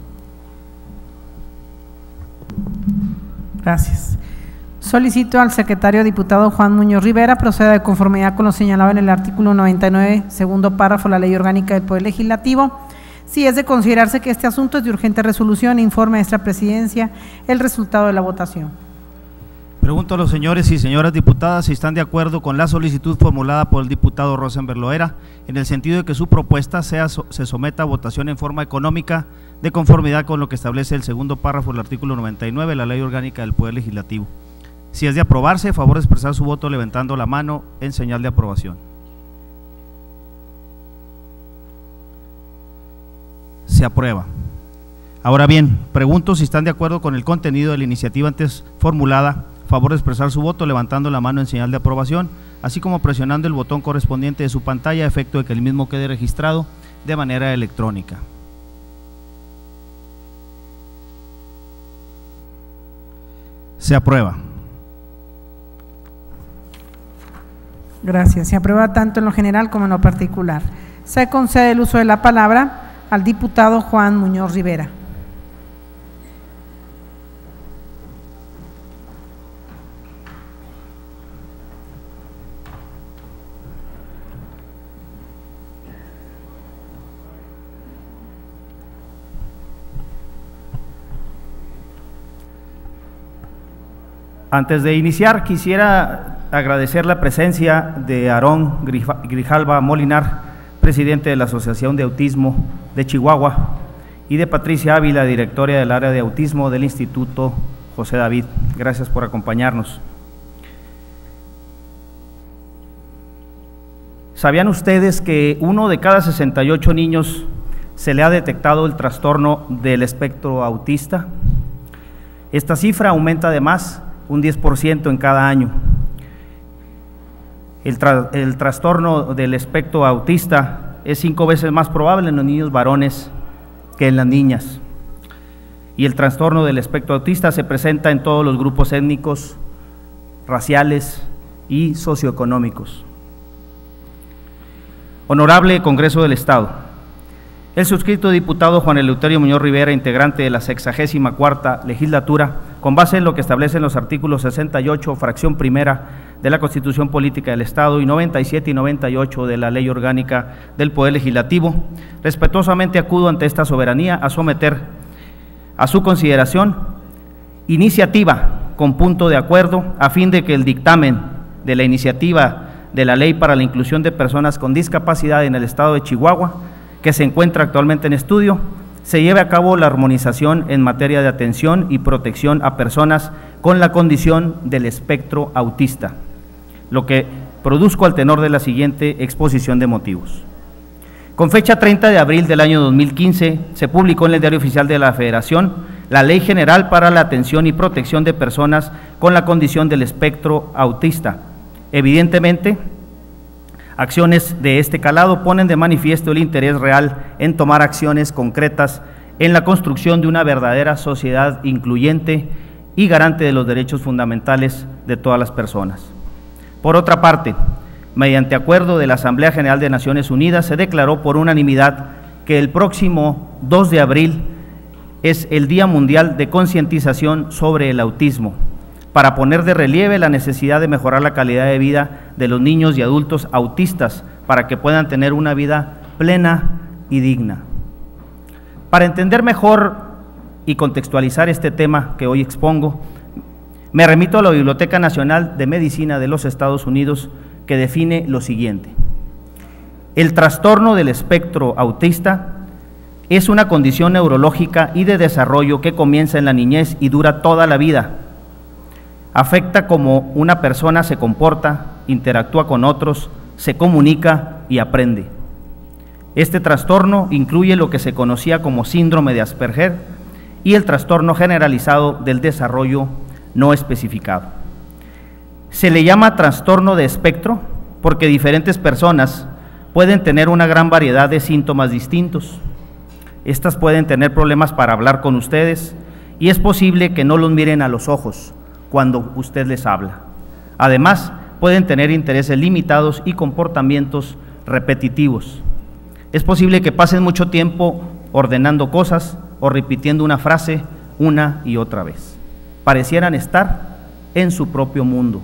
Gracias. Solicito al secretario diputado Juan Muñoz Rivera proceda de conformidad con lo señalado en el artículo 99, segundo párrafo de la Ley Orgánica del Poder Legislativo. Si es de considerarse que este asunto es de urgente resolución, informe a esta presidencia el resultado de la votación. Pregunto a los señores y señoras diputadas si están de acuerdo con la solicitud formulada por el diputado Rosenberg Loera, en el sentido de que su propuesta se someta a votación en forma económica, de conformidad con lo que establece el segundo párrafo del artículo 99 de la Ley Orgánica del Poder Legislativo. Si es de aprobarse, favor de expresar su voto levantando la mano en señal de aprobación. Se aprueba. Ahora bien, pregunto si están de acuerdo con el contenido de la iniciativa antes formulada. Favor de expresar su voto levantando la mano en señal de aprobación, así como presionando el botón correspondiente de su pantalla a efecto de que el mismo quede registrado de manera electrónica. Se aprueba. Gracias. Se aprueba tanto en lo general como en lo particular. Se concede el uso de la palabra al diputado Juan Muñoz Rivera. Antes de iniciar, quisiera agradecer la presencia de Aarón Grijalva Molinar, presidente de la Asociación de Autismo de Chihuahua, y de Patricia Ávila, directora del área de autismo del Instituto José David. Gracias por acompañarnos. ¿Sabían ustedes que 1 de cada 68 niños se le ha detectado el trastorno del espectro autista. Esta cifra aumenta además un 10% en cada año. El trastorno del espectro autista es 5 veces más probable en los niños varones que en las niñas. Y el trastorno del espectro autista se presenta en todos los grupos étnicos, raciales y socioeconómicos. Honorable Congreso del Estado, el suscrito diputado Juan Eleuterio Muñoz Rivera, integrante de la 64ª legislatura, con base en lo que establecen los artículos 68, fracción primera de la Constitución Política del Estado y 97 y 98 de la Ley Orgánica del Poder Legislativo, respetuosamente acudo ante esta soberanía a someter a su consideración iniciativa con punto de acuerdo a fin de que el dictamen de la iniciativa de la Ley para la Inclusión de Personas con Discapacidad en el Estado de Chihuahua, que se encuentra actualmente en estudio, se lleve a cabo la armonización en materia de atención y protección a personas con la condición del espectro autista, lo que produzco al tenor de la siguiente exposición de motivos. Con fecha 30 de abril del año 2015, se publicó en el Diario Oficial de la Federación la Ley General para la Atención y Protección de Personas con la condición del espectro autista. Evidentemente, acciones de este calado ponen de manifiesto el interés real en tomar acciones concretas en la construcción de una verdadera sociedad incluyente y garante de los derechos fundamentales de todas las personas. Por otra parte, mediante acuerdo de la Asamblea General de Naciones Unidas, se declaró por unanimidad que el próximo 2 de abril es el Día Mundial de Concientización sobre el Autismo, para poner de relieve la necesidad de mejorar la calidad de vida de los niños y adultos autistas para que puedan tener una vida plena y digna. Para entender mejor y contextualizar este tema que hoy expongo, me remito a la Biblioteca Nacional de Medicina de los Estados Unidos, que define lo siguiente: el trastorno del espectro autista es una condición neurológica y de desarrollo que comienza en la niñez y dura toda la vida. Afecta cómo una persona se comporta, interactúa con otros, se comunica y aprende. Este trastorno incluye lo que se conocía como síndrome de Asperger y el trastorno generalizado del desarrollo no especificado. Se le llama trastorno de espectro porque diferentes personas pueden tener una gran variedad de síntomas distintos. Estas pueden tener problemas para hablar con ustedes y es posible que no los miren a los ojos cuando usted les habla. Además, pueden tener intereses limitados y comportamientos repetitivos. Es posible que pasen mucho tiempo ordenando cosas o repitiendo una frase una y otra vez. Parecieran estar en su propio mundo.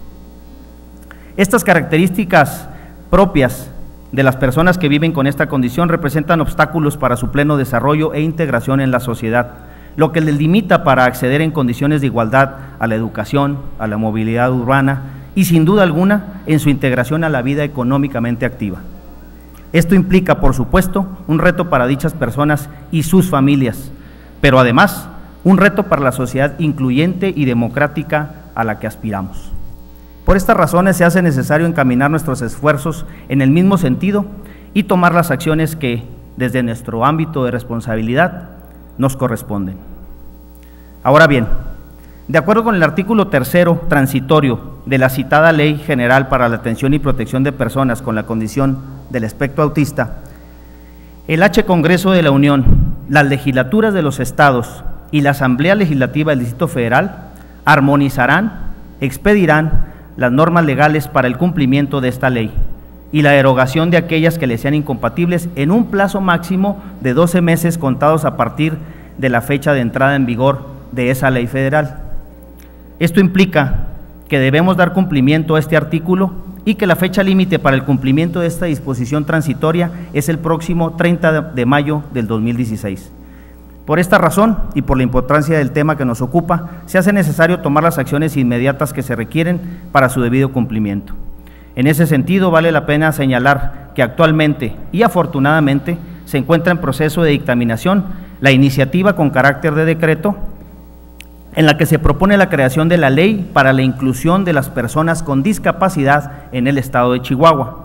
Estas características propias de las personas que viven con esta condición representan obstáculos para su pleno desarrollo e integración en la sociedad, lo que les limita para acceder en condiciones de igualdad a la educación, a la movilidad urbana y sin duda alguna en su integración a la vida económicamente activa. Esto implica, por supuesto, un reto para dichas personas y sus familias, pero además un reto para la sociedad incluyente y democrática a la que aspiramos. Por estas razones se hace necesario encaminar nuestros esfuerzos en el mismo sentido y tomar las acciones que, desde nuestro ámbito de responsabilidad, nos corresponden. Ahora bien, de acuerdo con el artículo 3º transitorio de la citada Ley General para la Atención y Protección de Personas con la condición del espectro autista, el H. Congreso de la Unión, las legislaturas de los estados y la Asamblea Legislativa del Distrito Federal armonizarán, expedirán las normas legales para el cumplimiento de esta ley y la derogación de aquellas que le sean incompatibles en un plazo máximo de 12 meses contados a partir de la fecha de entrada en vigor de esa ley federal. Esto implica que debemos dar cumplimiento a este artículo y que la fecha límite para el cumplimiento de esta disposición transitoria es el próximo 30 de mayo del 2016. Por esta razón y por la importancia del tema que nos ocupa, se hace necesario tomar las acciones inmediatas que se requieren para su debido cumplimiento. En ese sentido, vale la pena señalar que actualmente y afortunadamente se encuentra en proceso de dictaminación la iniciativa con carácter de decreto en la que se propone la creación de la Ley para la Inclusión de las Personas con Discapacidad en el Estado de Chihuahua,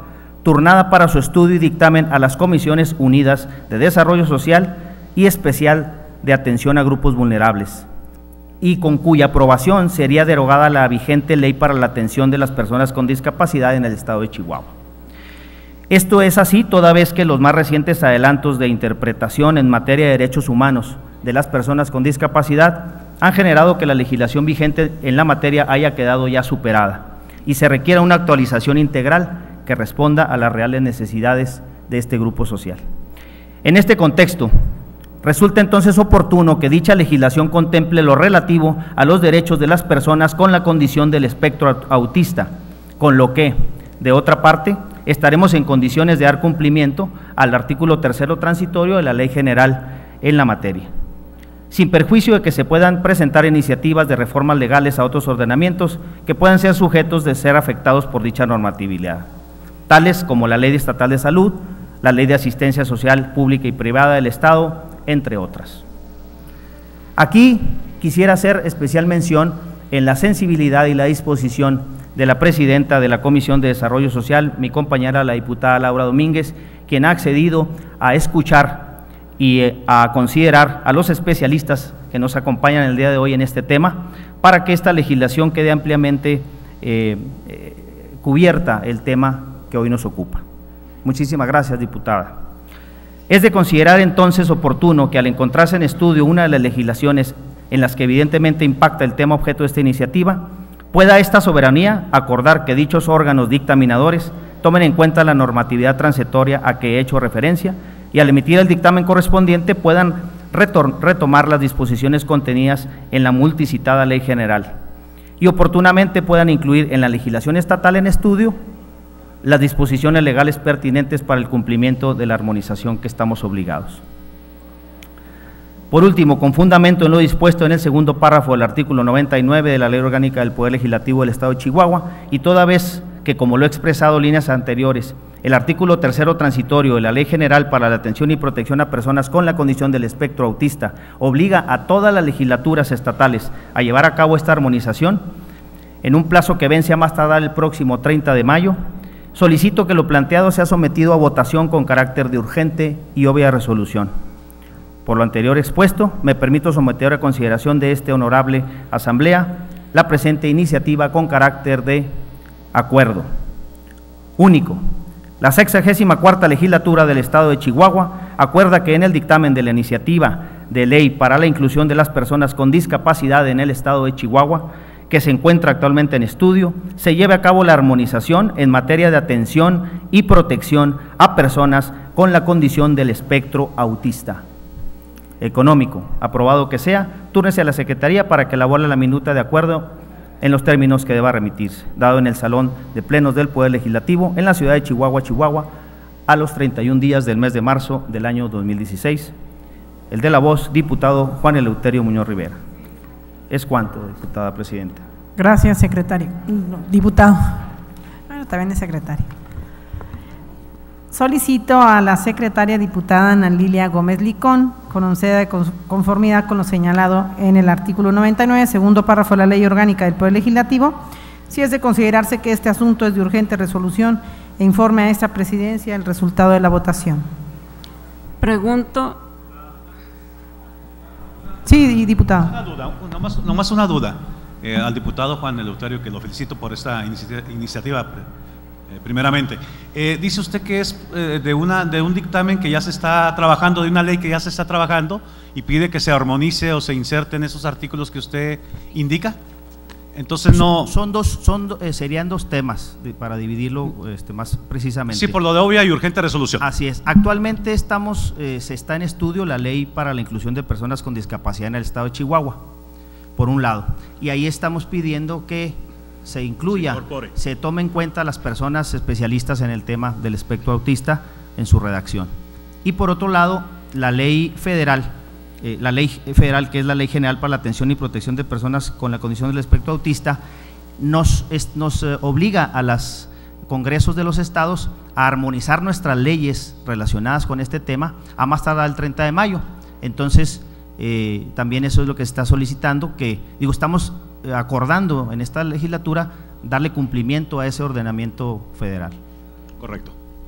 turnada para su estudio y dictamen a las Comisiones Unidas de Desarrollo Social y Especial de Atención a Grupos Vulnerables, y con cuya aprobación sería derogada la vigente Ley para la Atención de las Personas con Discapacidad en el Estado de Chihuahua. Esto es así toda vez que los más recientes adelantos de interpretación en materia de derechos humanos de las personas con discapacidad han generado que la legislación vigente en la materia haya quedado ya superada y se requiera una actualización integral que responda a las reales necesidades de este grupo social. En este contexto, resulta entonces oportuno que dicha legislación contemple lo relativo a los derechos de las personas con la condición del espectro autista, con lo que, de otra parte, estaremos en condiciones de dar cumplimiento al artículo 3º transitorio de la Ley General en la materia, sin perjuicio de que se puedan presentar iniciativas de reformas legales a otros ordenamientos que puedan ser sujetos de ser afectados por dicha normatividad, tales como la Ley Estatal de Salud, la Ley de Asistencia Social Pública y Privada del Estado, entre otras. Aquí quisiera hacer especial mención en la sensibilidad y la disposición de la presidenta de la Comisión de Desarrollo Social, mi compañera la diputada Laura Domínguez, quien ha accedido a escuchar y a considerar a los especialistas que nos acompañan el día de hoy en este tema, para que esta legislación quede ampliamente cubierta el tema que hoy nos ocupa. Muchísimas gracias, diputada. Es de considerar entonces oportuno que al encontrarse en estudio una de las legislaciones en las que evidentemente impacta el tema objeto de esta iniciativa, pueda esta soberanía acordar que dichos órganos dictaminadores tomen en cuenta la normatividad transitoria a que he hecho referencia y al emitir el dictamen correspondiente puedan retomar las disposiciones contenidas en la multicitada Ley General y oportunamente puedan incluir en la legislación estatal en estudio las disposiciones legales pertinentes para el cumplimiento de la armonización que estamos obligados. Por último, con fundamento en lo dispuesto en el segundo párrafo del artículo 99 de la Ley Orgánica del Poder Legislativo del Estado de Chihuahua, y toda vez que, como lo he expresado en líneas anteriores, el artículo 3º transitorio de la Ley General para la Atención y Protección a Personas con la Condición del Espectro Autista obliga a todas las legislaturas estatales a llevar a cabo esta armonización, en un plazo que vence a más tardar el próximo 30 de mayo, solicito que lo planteado sea sometido a votación con carácter de urgente y obvia resolución. Por lo anterior expuesto, me permito someter a consideración de esta honorable Asamblea la presente iniciativa con carácter de acuerdo. Único. La 64ª Legislatura del Estado de Chihuahua acuerda que en el dictamen de la iniciativa de ley para la inclusión de las personas con discapacidad en el Estado de Chihuahua, que se encuentra actualmente en estudio, se lleve a cabo la armonización en materia de atención y protección a personas con la condición del espectro autista. Económico, aprobado que sea, túrnese a la Secretaría para que elabore la minuta de acuerdo en los términos que deba remitirse, dado en el Salón de Plenos del Poder Legislativo en la ciudad de Chihuahua, Chihuahua, a los 31 días del mes de marzo del año 2016. El de la voz, diputado Juan Eleuterio Muñoz Rivera. Es cuanto, diputada presidenta. Gracias, secretario. No, diputado. Bueno, también es secretario. Solicito a la secretaria diputada Ana Lilia Gómez Licón, conceda de conformidad con lo señalado en el artículo 99, segundo párrafo de la Ley Orgánica del Poder Legislativo, si es de considerarse que este asunto es de urgente resolución, e informe a esta presidencia el resultado de la votación. Pregunto. Sí, diputado. Una duda, nomás una duda al diputado Juan Eleuterio, que lo felicito por esta iniciativa. Primeramente, dice usted que es de un dictamen que ya se está trabajando, de una ley que ya se está trabajando, y pide que se armonice o se inserte en esos artículos que usted indica. Entonces no… Serían dos temas para dividirlo más precisamente. Sí, por lo de obvia y urgente resolución. Así es. Actualmente se está en estudio la ley para la inclusión de personas con discapacidad en el Estado de Chihuahua, por un lado, y ahí estamos pidiendo que se incluya, se tome en cuenta a las personas especialistas en el tema del espectro autista en su redacción. Y por otro lado, la ley federal que es la Ley General para la Atención y Protección de Personas con la Condición del Espectro Autista, nos obliga a los congresos de los estados a armonizar nuestras leyes relacionadas con este tema a más tardar el 30 de mayo. Entonces, también eso es lo que se está solicitando, estamos acordando en esta legislatura darle cumplimiento a ese ordenamiento federal. Correcto.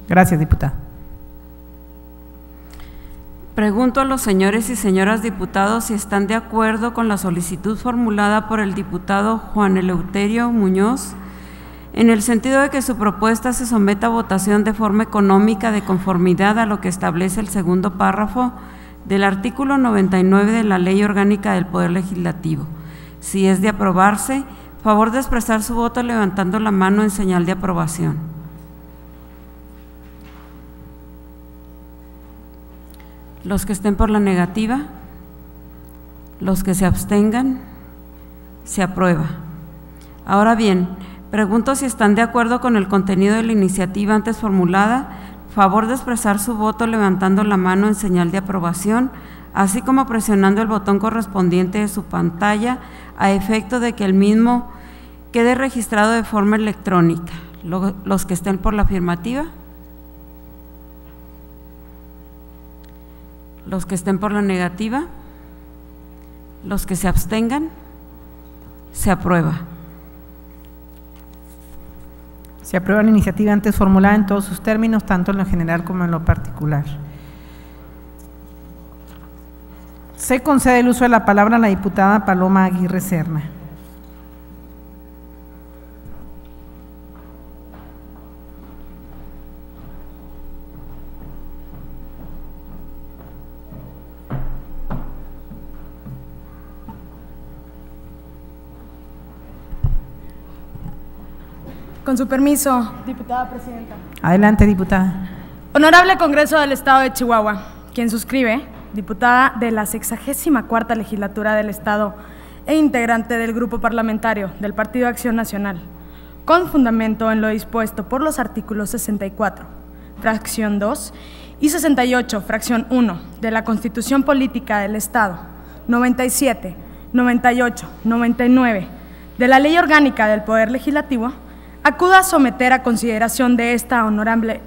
Gracias, diputada. Pregunto a los señores y señoras diputados si están de acuerdo con la solicitud formulada por el diputado Juan Eleuterio Muñoz, en el sentido de que su propuesta se someta a votación de forma económica de conformidad a lo que establece el segundo párrafo del artículo 99 de la Ley Orgánica del Poder Legislativo. Si es de aprobarse, favor de expresar su voto levantando la mano en señal de aprobación. Los que estén por la negativa, los que se abstengan, se aprueba. Ahora bien, pregunto si están de acuerdo con el contenido de la iniciativa antes formulada, favor de expresar su voto levantando la mano en señal de aprobación, así como presionando el botón correspondiente de su pantalla a efecto de que el mismo quede registrado de forma electrónica. Los que estén por la afirmativa, los que estén por la negativa, los que se abstengan, se aprueba. Se aprueba la iniciativa antes formulada en todos sus términos, tanto en lo general como en lo particular. Se concede el uso de la palabra a la diputada Paloma Aguirre Serna. Con su permiso, diputada presidenta. Adelante, diputada. Honorable Congreso del Estado de Chihuahua, quien suscribe, diputada de la 64ª Legislatura del Estado e integrante del Grupo Parlamentario del Partido Acción Nacional, con fundamento en lo dispuesto por los artículos 64, fracción 2, y 68, fracción 1, de la Constitución Política del Estado, 97, 98, 99, de la Ley Orgánica del Poder Legislativo, acuda a someter a consideración de esta honorable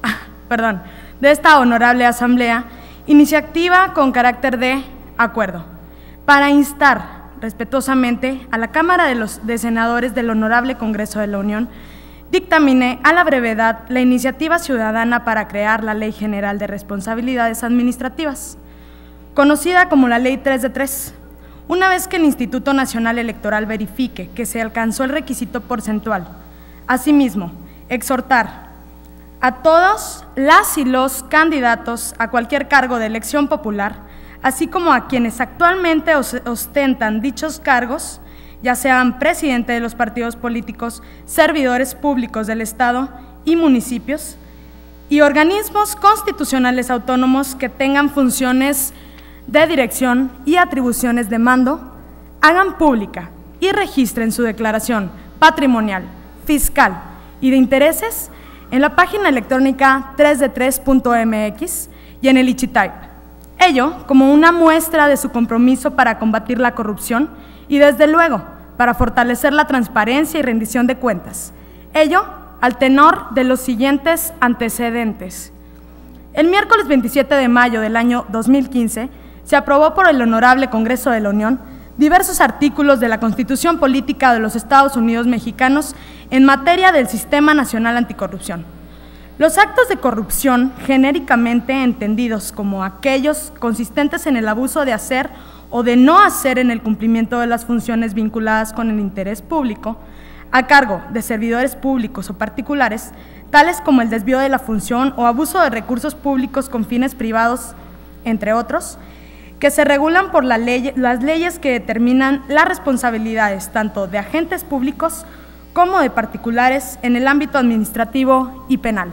Asamblea iniciativa con carácter de acuerdo, para instar respetuosamente a la Cámara de Senadores del Honorable Congreso de la Unión dictamine a la brevedad la iniciativa ciudadana para crear la Ley General de Responsabilidades Administrativas, conocida como la Ley 3 de 3, una vez que el Instituto Nacional Electoral verifique que se alcanzó el requisito porcentual. Asimismo, exhortar a todos las y los candidatos a cualquier cargo de elección popular, así como a quienes actualmente ostentan dichos cargos, ya sean presidente de los partidos políticos, servidores públicos del Estado y municipios, y organismos constitucionales autónomos que tengan funciones de dirección y atribuciones de mando, hagan pública y registren su declaración patrimonial, fiscal y de intereses en la página electrónica 3de3.mx y en el Ichitype. Ello como una muestra de su compromiso para combatir la corrupción y, desde luego, para fortalecer la transparencia y rendición de cuentas. Ello al tenor de los siguientes antecedentes. El miércoles 27 de mayo del año 2015 se aprobó por el Honorable Congreso de la Unión diversos artículos de la Constitución Política de los Estados Unidos Mexicanos en materia del Sistema Nacional Anticorrupción. Los actos de corrupción, genéricamente entendidos como aquellos consistentes en el abuso de hacer o de no hacer en el cumplimiento de las funciones vinculadas con el interés público, a cargo de servidores públicos o particulares, tales como el desvío de la función o abuso de recursos públicos con fines privados, entre otros, que se regulan por las leyes que determinan las responsabilidades tanto de agentes públicos como de particulares en el ámbito administrativo y penal.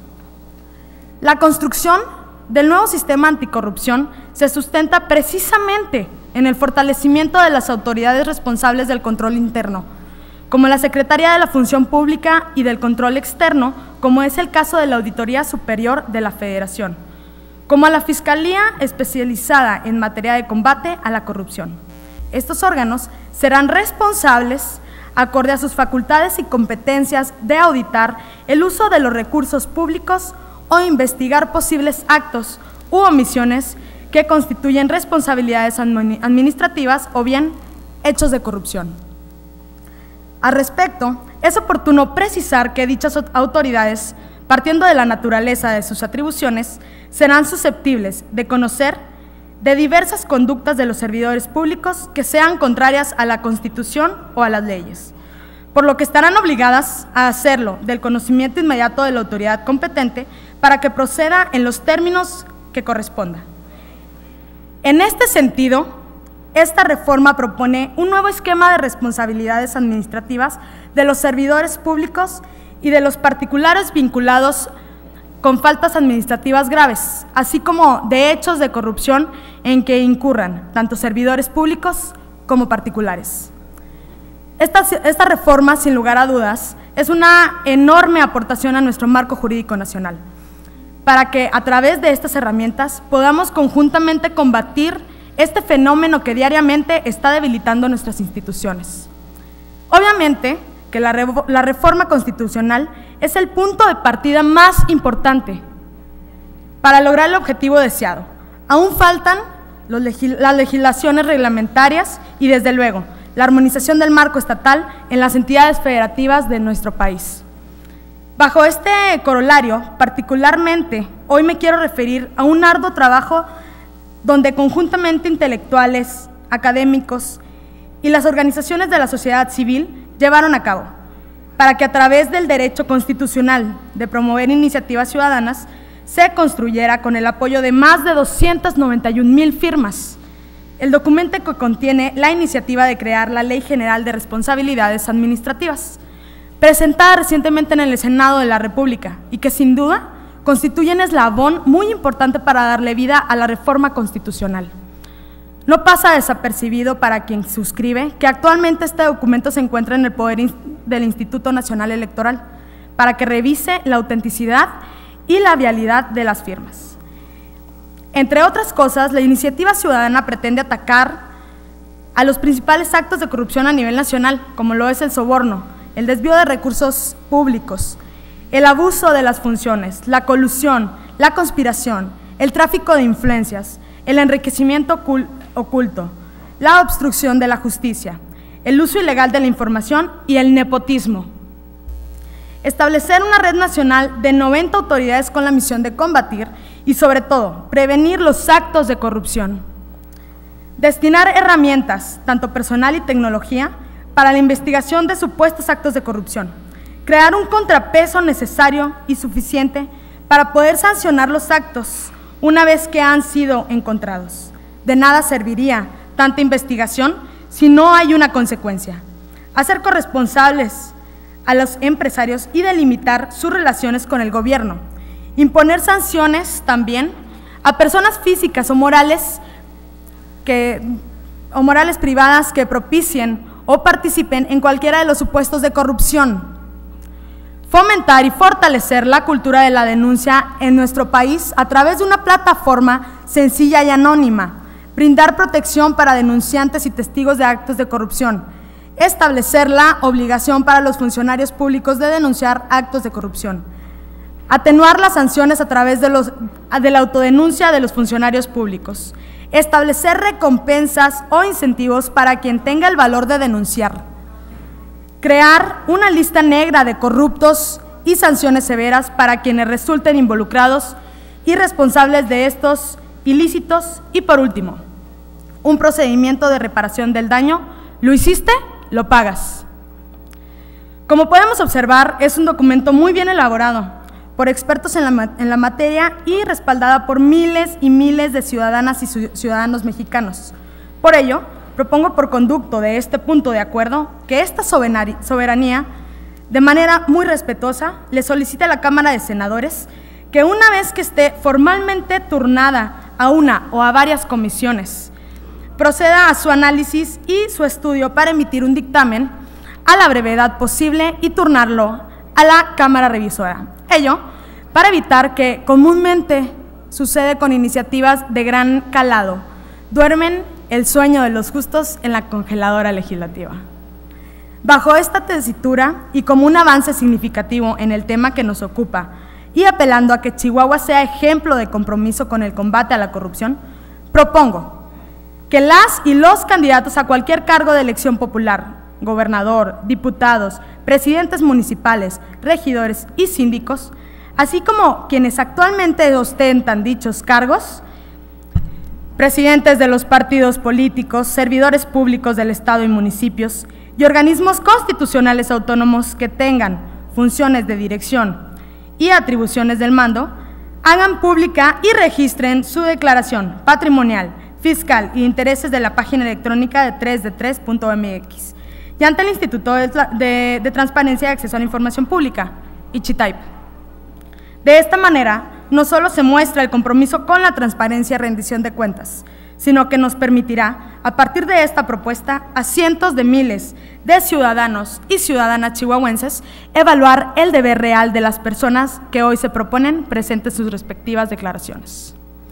La construcción del nuevo sistema anticorrupción se sustenta precisamente en el fortalecimiento de las autoridades responsables del control interno, como la Secretaría de la Función Pública y del Control Externo, como es el caso de la Auditoría Superior de la Federación, como a la Fiscalía especializada en materia de combate a la corrupción. Estos órganos serán responsables, acorde a sus facultades y competencias, de auditar el uso de los recursos públicos o investigar posibles actos u omisiones que constituyen responsabilidades administrativas o bien hechos de corrupción. Al respecto, es oportuno precisar que dichas autoridades partiendo de la naturaleza de sus atribuciones, serán susceptibles de conocer de diversas conductas de los servidores públicos que sean contrarias a la Constitución o a las leyes, por lo que estarán obligadas a hacerlo del conocimiento inmediato de la autoridad competente para que proceda en los términos que corresponda. En este sentido, esta reforma propone un nuevo esquema de responsabilidades administrativas de los servidores públicos y de los particulares vinculados con faltas administrativas graves, así como de hechos de corrupción en que incurran tanto servidores públicos como particulares. Esta reforma, sin lugar a dudas, es una enorme aportación a nuestro marco jurídico nacional, para que a través de estas herramientas podamos conjuntamente combatir este fenómeno que diariamente está debilitando nuestras instituciones. Obviamente que la reforma constitucional es el punto de partida más importante para lograr el objetivo deseado. Aún faltan las legislaciones reglamentarias y, desde luego, la armonización del marco estatal en las entidades federativas de nuestro país. Bajo este corolario, particularmente, hoy me quiero referir a un arduo trabajo donde conjuntamente intelectuales, académicos y las organizaciones de la sociedad civil llevaron a cabo, para que a través del derecho constitucional de promover iniciativas ciudadanas se construyera con el apoyo de más de 291,000 firmas el documento que contiene la iniciativa de crear la Ley General de Responsabilidades Administrativas, presentada recientemente en el Senado de la República y que sin duda constituye un eslabón muy importante para darle vida a la reforma constitucional. No pasa desapercibido para quien suscribe que actualmente este documento se encuentra en el poder del Instituto Nacional Electoral para que revise la autenticidad y la vialidad de las firmas. Entre otras cosas, la iniciativa ciudadana pretende atacar a los principales actos de corrupción a nivel nacional, como lo es el soborno, el desvío de recursos públicos, el abuso de las funciones, la colusión, la conspiración, el tráfico de influencias, el enriquecimiento oculto, la obstrucción de la justicia, el uso ilegal de la información y el nepotismo. Establecer una red nacional de 90 autoridades con la misión de combatir y, sobre todo, prevenir los actos de corrupción. Destinar herramientas, tanto personal y tecnología, para la investigación de supuestos actos de corrupción. Crear un contrapeso necesario y suficiente para poder sancionar los actos una vez que han sido encontrados. De nada serviría tanta investigación si no hay una consecuencia. Hacer corresponsables a los empresarios y delimitar sus relaciones con el gobierno. Imponer sanciones también a personas físicas o morales privadas que propicien o participen en cualquiera de los supuestos de corrupción. Fomentar y fortalecer la cultura de la denuncia en nuestro país a través de una plataforma sencilla y anónima. Brindar protección para denunciantes y testigos de actos de corrupción. Establecer la obligación para los funcionarios públicos de denunciar actos de corrupción. Atenuar las sanciones a través de la autodenuncia de los funcionarios públicos. Establecer recompensas o incentivos para quien tenga el valor de denunciar. Crear una lista negra de corruptos y sanciones severas para quienes resulten involucrados y responsables de estos ilícitos. Y por último, un procedimiento de reparación del daño. ¿Lo hiciste? Lo pagas. Como podemos observar, es un documento muy bien elaborado por expertos en la materia y respaldada por miles y miles de ciudadanas y ciudadanos mexicanos. Por ello, propongo por conducto de este punto de acuerdo que esta soberanía, de manera muy respetuosa, le solicite a la Cámara de Senadores que una vez que esté formalmente turnada a una o a varias comisiones, proceda a su análisis y su estudio para emitir un dictamen a la brevedad posible y turnarlo a la Cámara Revisora. Ello para evitar que comúnmente sucede con iniciativas de gran calado, duermen el sueño de los justos en la congeladora legislativa. Bajo esta tesitura y como un avance significativo en el tema que nos ocupa y apelando a que Chihuahua sea ejemplo de compromiso con el combate a la corrupción, propongo que las y los candidatos a cualquier cargo de elección popular, gobernador, diputados, presidentes municipales, regidores y síndicos, así como quienes actualmente ostentan dichos cargos, presidentes de los partidos políticos, servidores públicos del Estado y municipios y organismos constitucionales autónomos que tengan funciones de dirección y atribuciones del mando, hagan pública y registren su declaración patrimonial, fiscal y intereses de la página electrónica de 3d3.mx y ante el Instituto de Transparencia y Acceso a la Información Pública, ICHITAIP. De esta manera, no solo se muestra el compromiso con la transparencia y rendición de cuentas, sino que nos permitirá, a partir de esta propuesta, a cientos de miles de ciudadanos y ciudadanas chihuahuenses evaluar el deber real de las personas que hoy se proponen presenten sus respectivas declaraciones.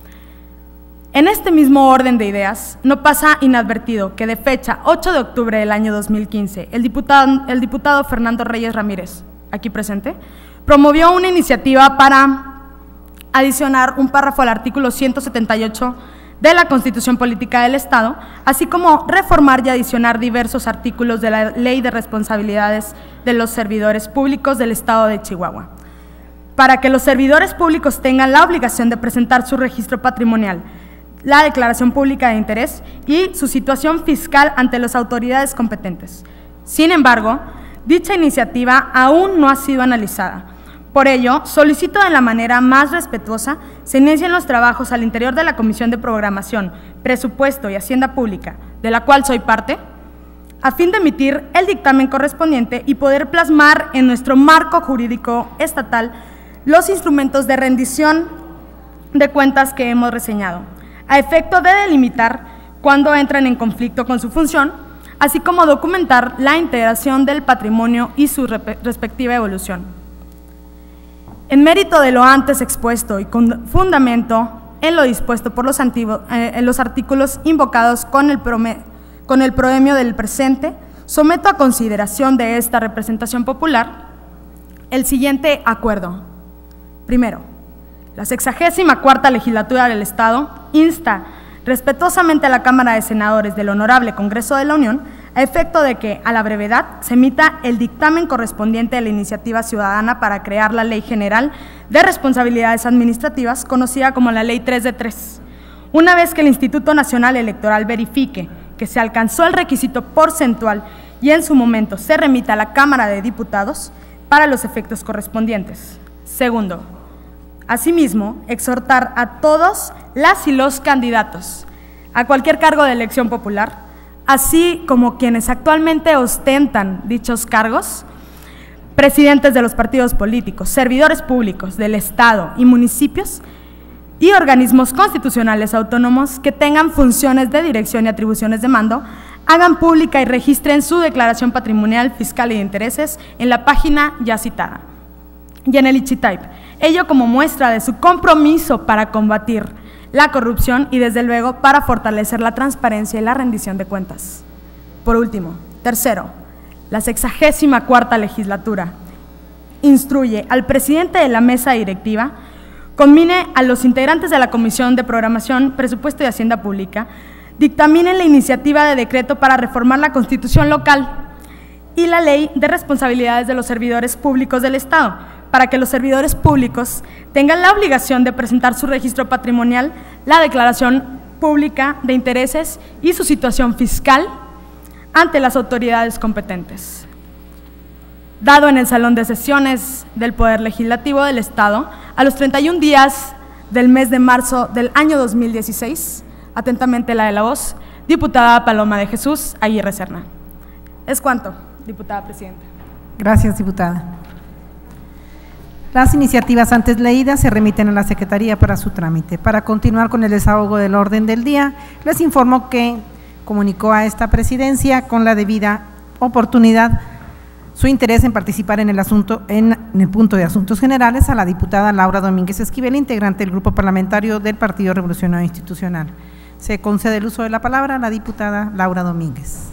En este mismo orden de ideas, no pasa inadvertido que de fecha 8 de octubre del año 2015, el diputado Fernando Reyes Ramírez, aquí presente, promovió una iniciativa para adicionar un párrafo al artículo 178 de la Constitución Política del Estado, así como reformar y adicionar diversos artículos de la Ley de Responsabilidades de los Servidores Públicos del Estado de Chihuahua, para que los servidores públicos tengan la obligación de presentar su registro patrimonial, la declaración pública de interés y su situación fiscal ante las autoridades competentes. Sin embargo, dicha iniciativa aún no ha sido analizada. Por ello, solicito de la manera más respetuosa se inicien los trabajos al interior de la Comisión de Programación, Presupuesto y Hacienda Pública, de la cual soy parte, a fin de emitir el dictamen correspondiente y poder plasmar en nuestro marco jurídico estatal los instrumentos de rendición de cuentas que hemos reseñado, a efecto de delimitar cuándo entran en conflicto con su función, así como documentar la integración del patrimonio y su respectiva evolución. En mérito de lo antes expuesto y con fundamento en lo dispuesto por los artículos invocados con el proemio del presente, someto a consideración de esta representación popular el siguiente acuerdo. Primero, la 64ª Legislatura del Estado insta respetuosamente a la Cámara de Senadores del Honorable Congreso de la Unión a efecto de que, a la brevedad, se emita el dictamen correspondiente a la iniciativa ciudadana para crear la Ley General de Responsabilidades Administrativas, conocida como la Ley 3 de 3. Una vez que el Instituto Nacional Electoral verifique que se alcanzó el requisito porcentual y en su momento se remita a la Cámara de Diputados para los efectos correspondientes. Segundo, asimismo, exhortar a todos las y los candidatos a cualquier cargo de elección popular, así como quienes actualmente ostentan dichos cargos, presidentes de los partidos políticos, servidores públicos del Estado y municipios y organismos constitucionales autónomos que tengan funciones de dirección y atribuciones de mando, hagan pública y registren su declaración patrimonial, fiscal y de intereses en la página ya citada y en el ICHITAIP, ello como muestra de su compromiso para combatir la corrupción y desde luego para fortalecer la transparencia y la rendición de cuentas. Por último, tercero, la 64ª Legislatura instruye al presidente de la mesa directiva, conmine a los integrantes de la Comisión de Programación, Presupuesto y Hacienda Pública, dictaminen la iniciativa de decreto para reformar la Constitución local y la Ley de Responsabilidades de los Servidores Públicos del Estado, para que los servidores públicos tengan la obligación de presentar su registro patrimonial, la declaración pública de intereses y su situación fiscal ante las autoridades competentes. Dado en el Salón de Sesiones del Poder Legislativo del Estado, a los 31 días del mes de marzo del año 2016, atentamente la de la voz, diputada Paloma de Jesús Aguirre Serna. Es cuanto, diputada presidenta. Gracias, diputada. Las iniciativas antes leídas se remiten a la Secretaría para su trámite. Para continuar con el desahogo del orden del día, les informo que comunicó a esta presidencia con la debida oportunidad su interés en participar en el punto de asuntos generales a la diputada Laura Domínguez Esquivel, integrante del Grupo Parlamentario del Partido Revolucionario Institucional. Se concede el uso de la palabra a la diputada Laura Domínguez.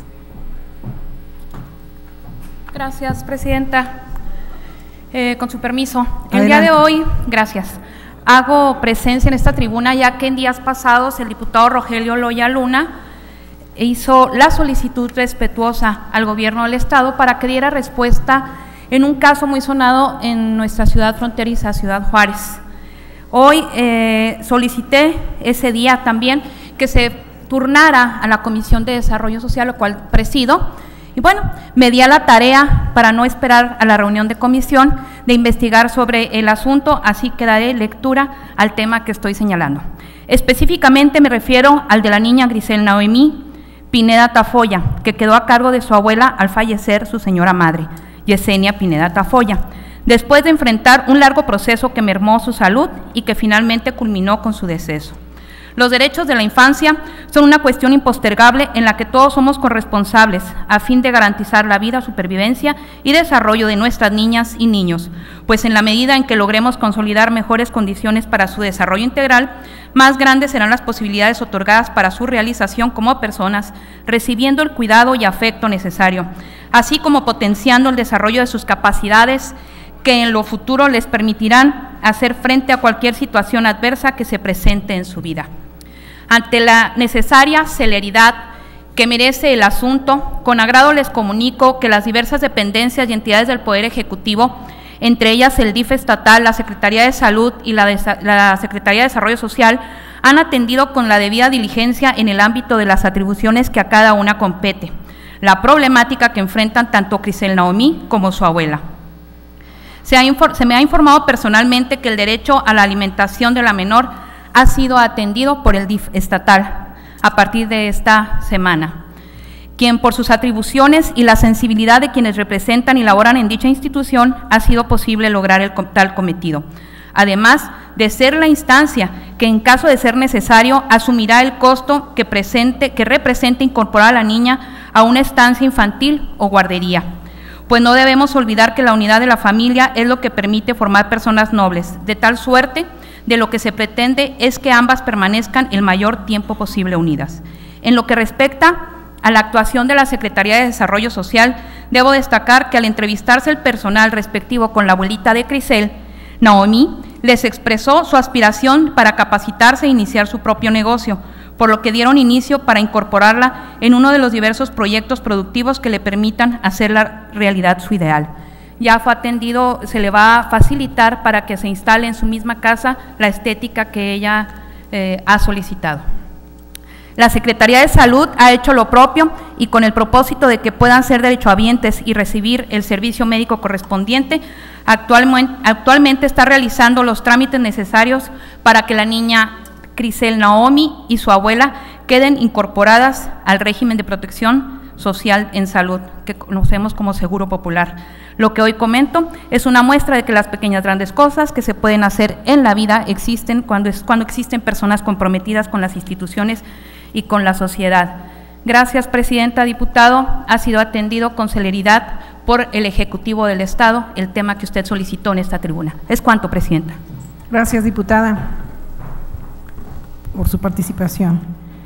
Gracias, presidenta. Con su permiso, Adelante. El día de hoy, gracias, hago presencia en esta tribuna ya que en días pasados el diputado Rogelio Loya Luna hizo la solicitud respetuosa al gobierno del Estado para que diera respuesta en un caso muy sonado en nuestra ciudad fronteriza, Ciudad Juárez. Hoy solicité ese día también que se turnara a la Comisión de Desarrollo Social, lo cual presido, y bueno, me di a la tarea, para no esperar a la reunión de comisión, de investigar sobre el asunto, así que daré lectura al tema que estoy señalando. Específicamente me refiero al de la niña Grisel Noemí Pineda Tafoya, que quedó a cargo de su abuela al fallecer su señora madre, Yesenia Pineda Tafoya, después de enfrentar un largo proceso que mermó su salud y que finalmente culminó con su deceso. Los derechos de la infancia son una cuestión impostergable en la que todos somos corresponsables a fin de garantizar la vida, supervivencia y desarrollo de nuestras niñas y niños, pues en la medida en que logremos consolidar mejores condiciones para su desarrollo integral, más grandes serán las posibilidades otorgadas para su realización como personas, recibiendo el cuidado y afecto necesario, así como potenciando el desarrollo de sus capacidades que en lo futuro les permitirán hacer frente a cualquier situación adversa que se presente en su vida. Ante la necesaria celeridad que merece el asunto, con agrado les comunico que las diversas dependencias y entidades del Poder Ejecutivo, entre ellas el DIF estatal, la Secretaría de Salud y la Secretaría de Desarrollo Social, han atendido con la debida diligencia en el ámbito de las atribuciones que a cada una compete, la problemática que enfrentan tanto Grisel Noemí como su abuela. Se me ha informado personalmente que el derecho a la alimentación de la menor ha sido atendido por el DIF estatal a partir de esta semana, quien por sus atribuciones y la sensibilidad de quienes representan y laboran en dicha institución ha sido posible lograr el tal cometido. Además de ser la instancia que en caso de ser necesario asumirá el costo que represente incorporar a la niña a una estancia infantil o guardería, pues no debemos olvidar que la unidad de la familia es lo que permite formar personas nobles, de tal suerte de lo que se pretende es que ambas permanezcan el mayor tiempo posible unidas. En lo que respecta a la actuación de la Secretaría de Desarrollo Social, debo destacar que al entrevistarse el personal respectivo con la abuelita de Grisel, Noemí, les expresó su aspiración para capacitarse e iniciar su propio negocio, por lo que dieron inicio para incorporarla en uno de los diversos proyectos productivos que le permitan hacer la realidad su ideal. Ya fue atendido, se le va a facilitar para que se instale en su misma casa la estética que ella ha solicitado. La Secretaría de Salud ha hecho lo propio y con el propósito de que puedan ser derechohabientes y recibir el servicio médico correspondiente, actualmente está realizando los trámites necesarios para que la niña Grisel Noemí y su abuela queden incorporadas al régimen de protección social en salud, que conocemos como Seguro Popular. Lo que hoy comento es una muestra de que las pequeñas grandes cosas que se pueden hacer en la vida existen cuando existen personas comprometidas con las instituciones y con la sociedad. Gracias, Presidenta, diputado, ha sido atendido con celeridad por el Ejecutivo del Estado el tema que usted solicitó en esta tribuna. Es cuanto, Presidenta. Gracias, diputada, por su participación.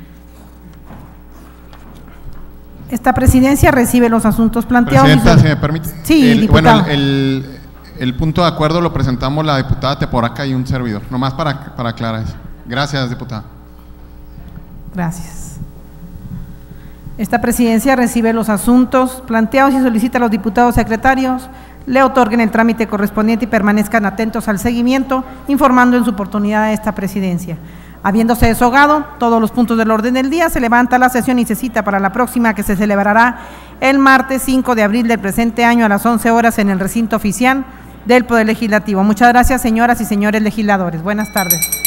Esta presidencia recibe los asuntos planteados. Presidenta, ¿se me permite? Sí, diputado. Bueno, el punto de acuerdo lo presentamos la diputada Teporaca y un servidor, nomás para aclarar eso. Gracias, diputada. Gracias. Esta presidencia recibe los asuntos planteados y solicita a los diputados secretarios le otorguen el trámite correspondiente y permanezcan atentos al seguimiento, informando en su oportunidad a esta presidencia. Habiéndose desahogado todos los puntos del orden del día, se levanta la sesión y se cita para la próxima, que se celebrará el martes 5 de abril del presente año a las 11 horas en el recinto oficial del Poder Legislativo. Muchas gracias, señoras y señores legisladores. Buenas tardes.